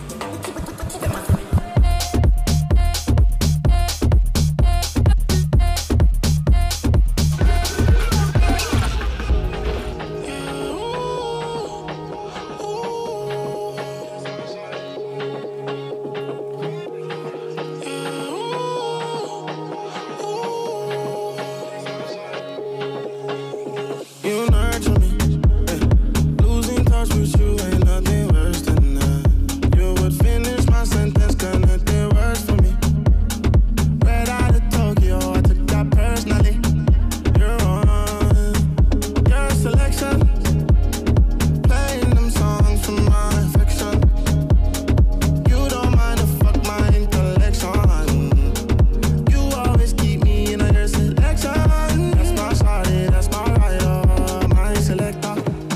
You nurture me, losing touch with you ain't nothing worse than that. You would finish my sentence, got nothing worse for me. Right out of Tokyo, I took that personally. You're on your selection, playing them songs from my affection. You don't mind to fuck my intellection. You always keep me in your selection. That's my shawty, that's my rider, my selector.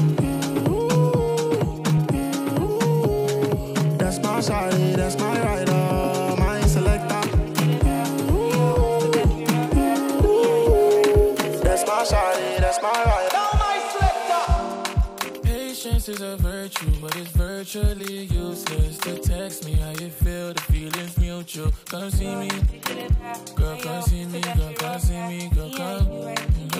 That's my shawty, that's my rider, my selector. That's my shawty, that's my rider, my selector. Patience is a virtue, but it's virtually useless to text me how you feel. The feeling's mutual. Come see me, girl. Come see me, girl. Come see me, girl. Come.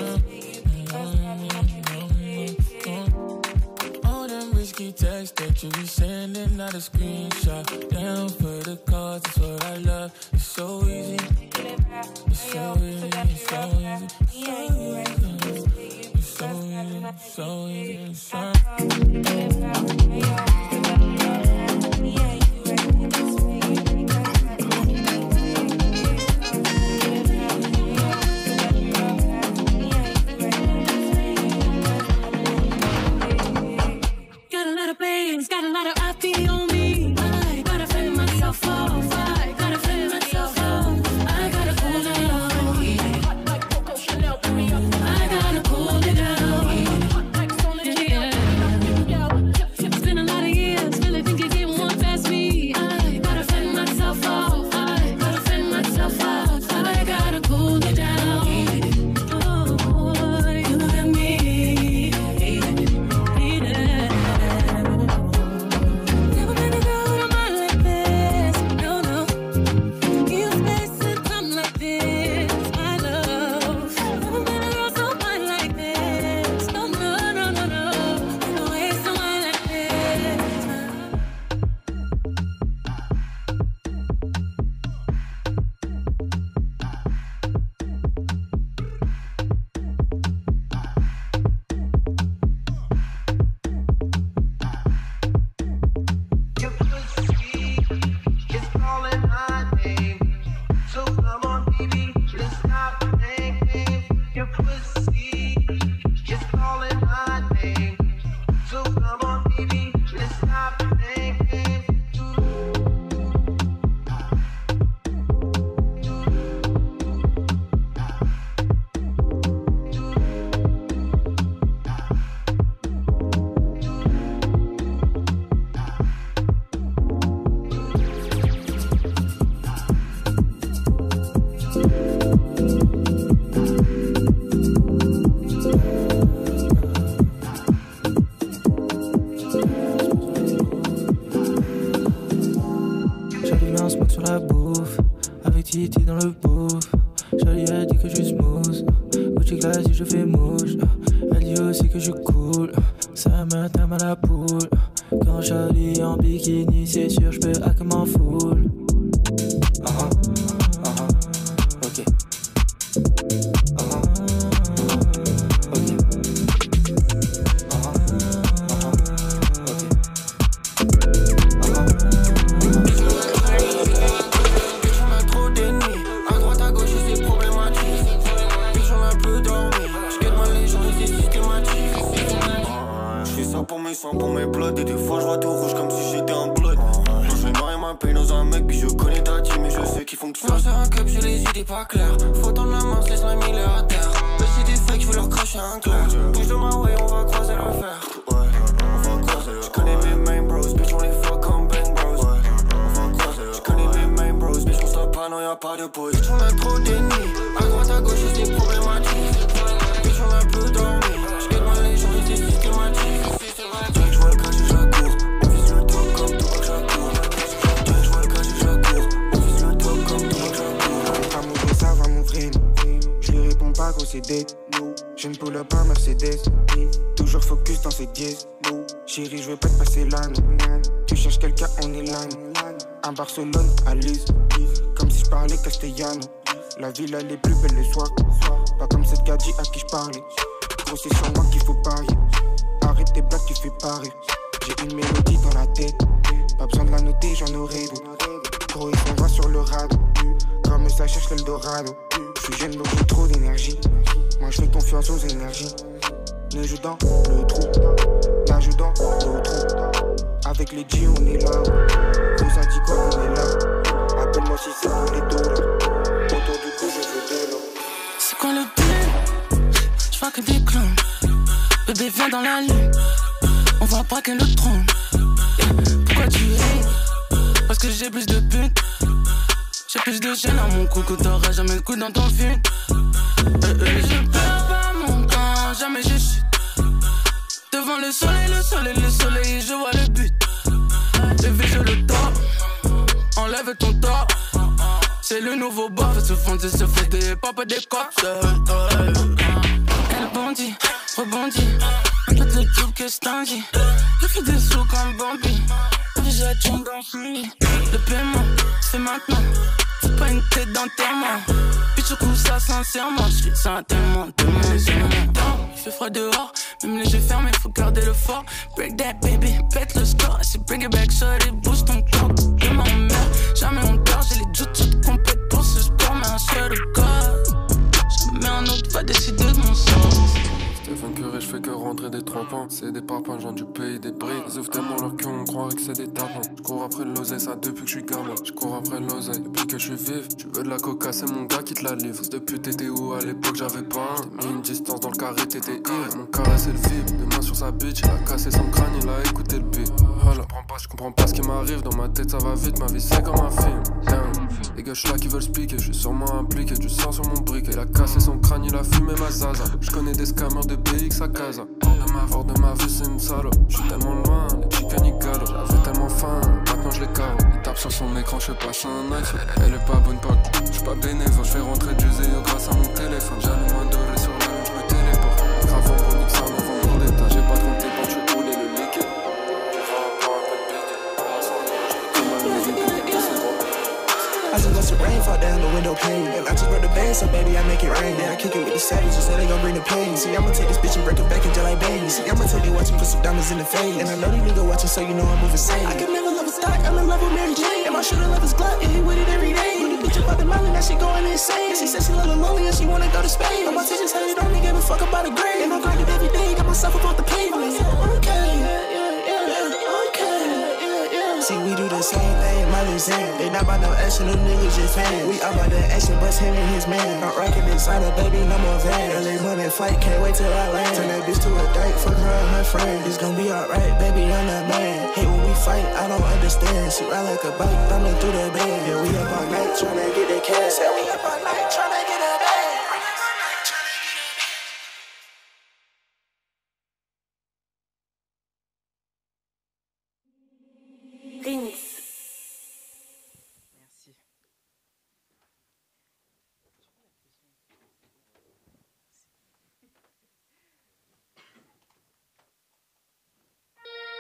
All them risky texts that you be sending, not a screenshot. Down for the cause, it's what I love. It's so easy. It's so easy. It's so easy. It's so easy. It's so easy. It's so Got a lot of bangs, got a lot of IP on me. I gotta fend myself off. I gotta fend myself off. I gotta cool down. I gotta cool it down. cool. Summertime à la poule. Quand Charlie en bikini, c'est sûr, j'peux hack m'en foule. Ok. Pour mes bloods et des fois je vois tout rouge comme si j'étais un blood. Quand je noie ma paye dans un mec puis je connais ta team et je sais qu'ils fonctionnent. Moi c'est un cup, j'ai les idées pas claires. Faut tendre la main, laisse la mille à terre. Mais c'est des fakes, je veux leur cracher un clair. Bouge de ma way, on va croiser l'enfer. Ouais, on va croiser l'enfer. J'connais mes main bros, bitch on les fuck comme bang bros. Ouais, on va croiser l'enfer. J'connais mes main bros, bitch on se tape pas, non y'a pas de pause. Bitch on a trop d'ennemis, à droite à gauche c'est problématique. Bitch on a peu dormi, j'gagne mal les gens et c'est systématique. C'est dead. Je ne pull pas Mercedes. Toujours focus dans ses dièses. Chérie, je veux pas te passer l'âne. Tu cherches quelqu'un, on est l'âne. À Barcelone, à Lise. Comme si je parlais castellano. La ville elle est plus belle le soir. Pas comme cette gadji à qui je parlais. Gros c'est sur moi qu'il faut parier. Arrête tes blagues, tu fais pas rire. J'ai une mélodie dans la tête. Pas besoin de la noter, j'en aurai deux. Gros il s'en va sur le radeau. Comme ça cherche l'Eldorado. Je suis jeune donc j'ai trop d'énergie. Moi je fais confiance aux énergies. Ne joue dans le trou, nage dans le trou. Avec les G on est là. On a dit quoi on est là. Appelle-moi si c'est pour les dollars. Autour du cou je veux de l'eau. C'est quoi le but? Je vois que des clones. Bébé viens dans la lune. On va braquer le trône. Pourquoi tu ris? Parce que j'ai plus de putes. J'ai plus de chaînes à mon cou que t'auras jamais le coup dans ton film. Je perds pas mon temps, jamais je chute. Devant le soleil, je vois le but. Bébé je le tords, enlève ton tort. C'est le nouveau bof, se fonder, se fait des pop des cops. Elle bondit, rebondit, un peu de tout que je t'en dis. Je fais des sous comme Bambi, déjà tu le paiement, c'est maintenant. C'est pas une tête d'enterrement. Puis je coupe ça sincèrement. Je suis ça tellement, tellement. Il fait froid dehors, même les yeux fermés, faut garder le fort. Break that baby, pète le score. C'est bring it back, shorty, boost ton corps. De ma mère, jamais on perd. J'ai les jutsu complètes pour ce sport, mais un seul de God. Jamais un autre va décider de mon sort. Stephen Curry, je fais que rentrer des 3 points. C'est des parpaings, genre du pays des briques. Ils ouvrent tellement leur cul, on croirait que c'est des tapins. Je cours après l'oseille, ça depuis que je suis gamin. Je cours après l'oseille, depuis que je suis vif. Tu veux de la coca, c'est mon gars qui te la livre. Depuis t'étais où à l'époque, j'avais pas un. T'as mis une distance dans le carré, t'étais ir. Mon carré, c'est le vide. Des mains sur sa bitch, il a cassé son crâne, il a écouté le beat. Voilà, je comprends pas ce qui m'arrive. Dans ma tête, ça va vite, ma vie, c'est comme un film. Damn. Les gars, j'suis là qui veulent speaker, j'suis sûrement impliqué. Du sang sur mon brick, il a cassé son crâne, il a fumé ma zaza. J'connais des scammers de BX à casa. Hors de ma vie, c'est une salope. J'suis tellement loin, les chicken ils galopent. J'avais tellement faim, maintenant je les cale. Il tape sur son écran, j'sais pas, c'est un iPhone. Elle est pas bonne pote, j'suis pas bénévole. J'fais rentrer du zéo grâce à mon téléphone. J'allume un doré sur la lune, j'me téléporte. Grave en chronique, ça en avant mon d'état. J'ai pas compté quand j'suis roulé le liquide. Tu vas avoir un peu de bide. J'peux comme un musique, c'est bon. I just watch the rain fall down the window pane. And I just brought the band, so baby, I make it rain. Then I kick it with the savages, so they gon' bring the pain. See, I'ma take this bitch and break it back until I bang. See, I'ma take they watching, put some diamonds in the face. And I know these niggas watching, so you know I'm moving sane. I can never love a stock, I'm in love with Mary Jane. And my shooter love his Glock, and he with it every day. When the bitch about the money, now she going insane. And she said she love the lonely, and she wanna go to Spain. But my teachers say they don't give a fuck about the grade. And I'm grinding every day, got myself up off the pavement. Okay, see, we do the same thing, Miley saying. They not about no action, them niggas just fans. We all about the action, but him and his man. I'm rocking designer, baby, no more van. LA money flight, can't wait till I land. Turn that bitch to a date, fuck her and her friend. It's gonna be alright, baby, I'm the man. Hate when we fight, I don't understand. She ride like a bike, thumbing through the band. Yeah, we up all night, tryna get that cash. Yeah, we up all night, tryna get that bag.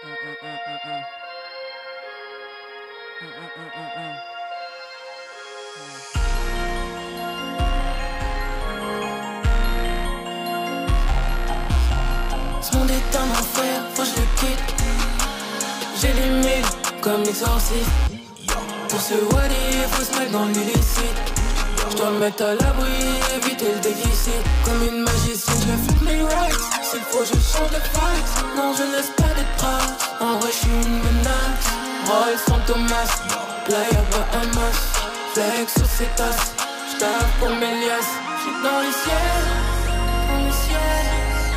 Ce monde est un enfer, faut que je le quitte. J'ai des mille comme l'exorciste. Pour ce wadi, faut se mettre dans l'illicite. Je dois me mettre à l'abri, éviter le déficit. Comme une magicienne, je flip mes rights. S'il faut, je change de fight. Non, je ne laisse pas de traces. En vrai, je suis une menace. Roy sans Thomas, là y'a pas un masque. Flex sur ses tasses, j'taffe pour mes liasses. J'suis dans le ciel, dans le ciel.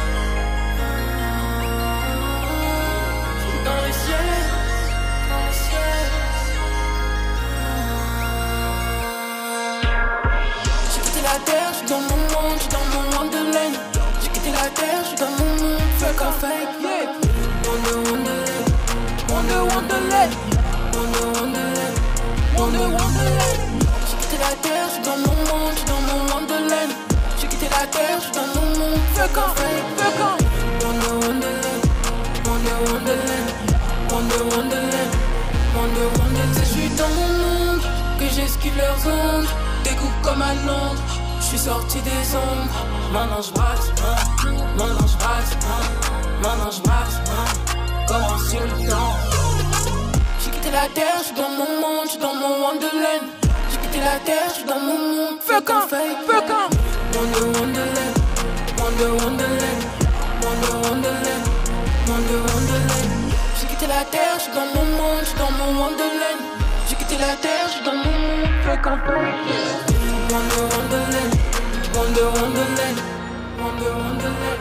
J'suis dans le ciel, dans le ciel. J'ai quitté la terre, j'suis dans mon monde, j'suis dans mon wonderland. J'ai quitté la terre, j'suis dans mon monde, fuck en fake, yeah. Wonder wonderland, wonder wonderland, wonder wonderland, wonder wonderland. J'ai quitté la terre, j'suis dans mon monde, j'suis dans mon wonderland. J'ai quitté la terre, j'suis dans mon monde, fuck en fake, fuck en. Wonder wonderland, wonder wonderland, wonder wonderland, wonder wonderland. J'suis dans mon monde, que j'esquive leurs ondes. Découpe comme à Londres, j'suis sorti des ombres. Maintenant j'brasse, maintenant j'brasse, maintenant j'brasse, comme un sultan. J'ai quitté la terre, j'suis dans mon monde, j'suis dans mon wonderland. J'ai quitté la terre, j'suis dans mon monde, fuck on, fuck on. Wonder wonderland, wonder wonderland, wonder wonderland, wonder wonderland. J'ai quitté la terre, j'suis dans mon monde, j'suis dans mon wonderland. J'ai quitté la terre, j'suis dans mon monde, fuck on, wonder wonderland, wonder wonderland, wonder wonderland.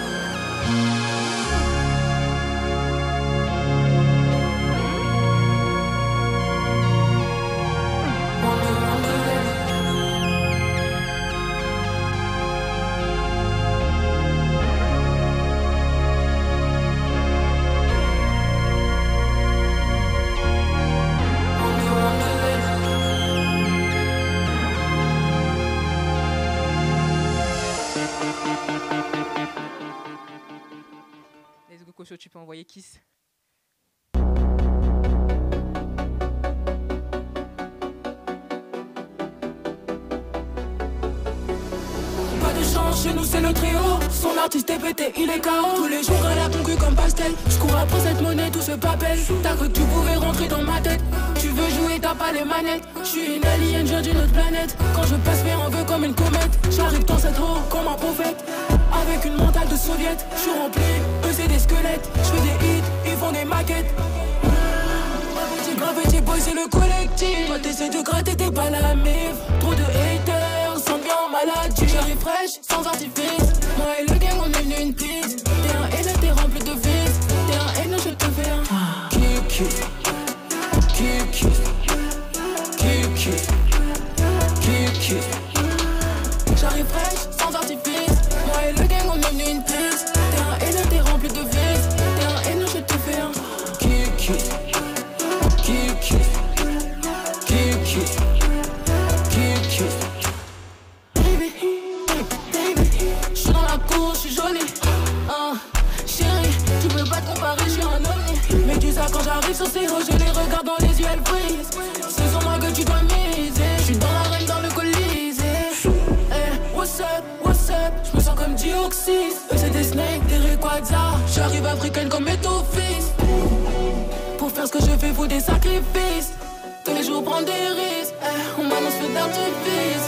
Cocho, tu peux envoyer Kiss. Pas de chance, chez nous c'est le trio. Son artiste est pété, il est KO. Tous les jours elle a concu comme pastel. Je cours après cette monnaie, tout se papel. T'as cru que tu pouvais rentrer dans ma tête. Tu veux jouer, t'as pas les manettes. Je suis une alien, je viens d'une autre planète. Quand je passe mes reveux comme une comète. J'arrive dans cette eau comme un prophète. Avec une mentale de soviète. Je suis rempli, eux c'est des squelettes. Je fais des hits, ils font des maquettes. Gravity boy c'est le collectif. Toi t'essaies de gratter, t'es pas la mif. Trop de haters, sans bien en maladie. J'arrive fraîche, sans artifice. Moi et le gang on est venu une piste. T'es un haineux, t'es rempli de vices. T'es un haineux, je te fais un kick. J'arrive fraîche, sans artifice. Moi et le gang on est venu une piste. T'es un haineux, t'es rempli de vices. T'es un haineux, je te fais un kick. J'suis dans la cour, j'suis jolie. Chérie, tu peux pas te comparer, j'suis un ovni. Mais tu sais quand j'arrive sur ces hauts, je les regarde dans les yeux, elles brisent. C'est sur moi que tu dois miser. J'suis dans l'arène, dans le Colisée. What's up, j'me sens comme Dioxys. Eux c'est des snakes, des Rayquaza. J'arrive africaine comme mes fils. Pour faire ce que je fais, faut des sacrifices. Tous les jours prendre des risques. On m'annonce feu d'artifice.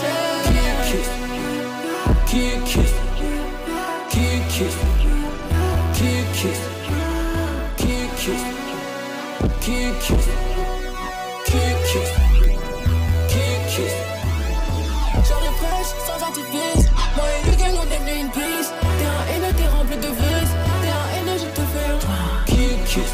J'arrive fraîche, sans artifice. Moi et le gang, on est venu une piste. T'es un haineux, t'es rempli de vices. T'es un haineux, je te fais un kick.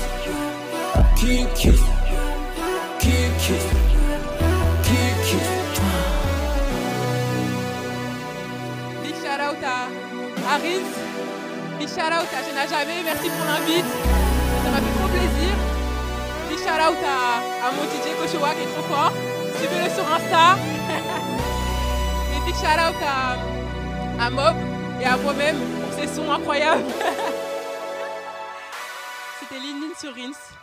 Big shout out à Aris. Big shout out à Jenna Jamais. Merci pour l'invite. Ça m'a fait trop plaisir. Big shout out à mon DJ Kochowa qui est trop fort. Suivez-le sur Insta. Et big shout out à Mob et à moi-même pour ces sons incroyables. C'était Lin Lin sur Rins.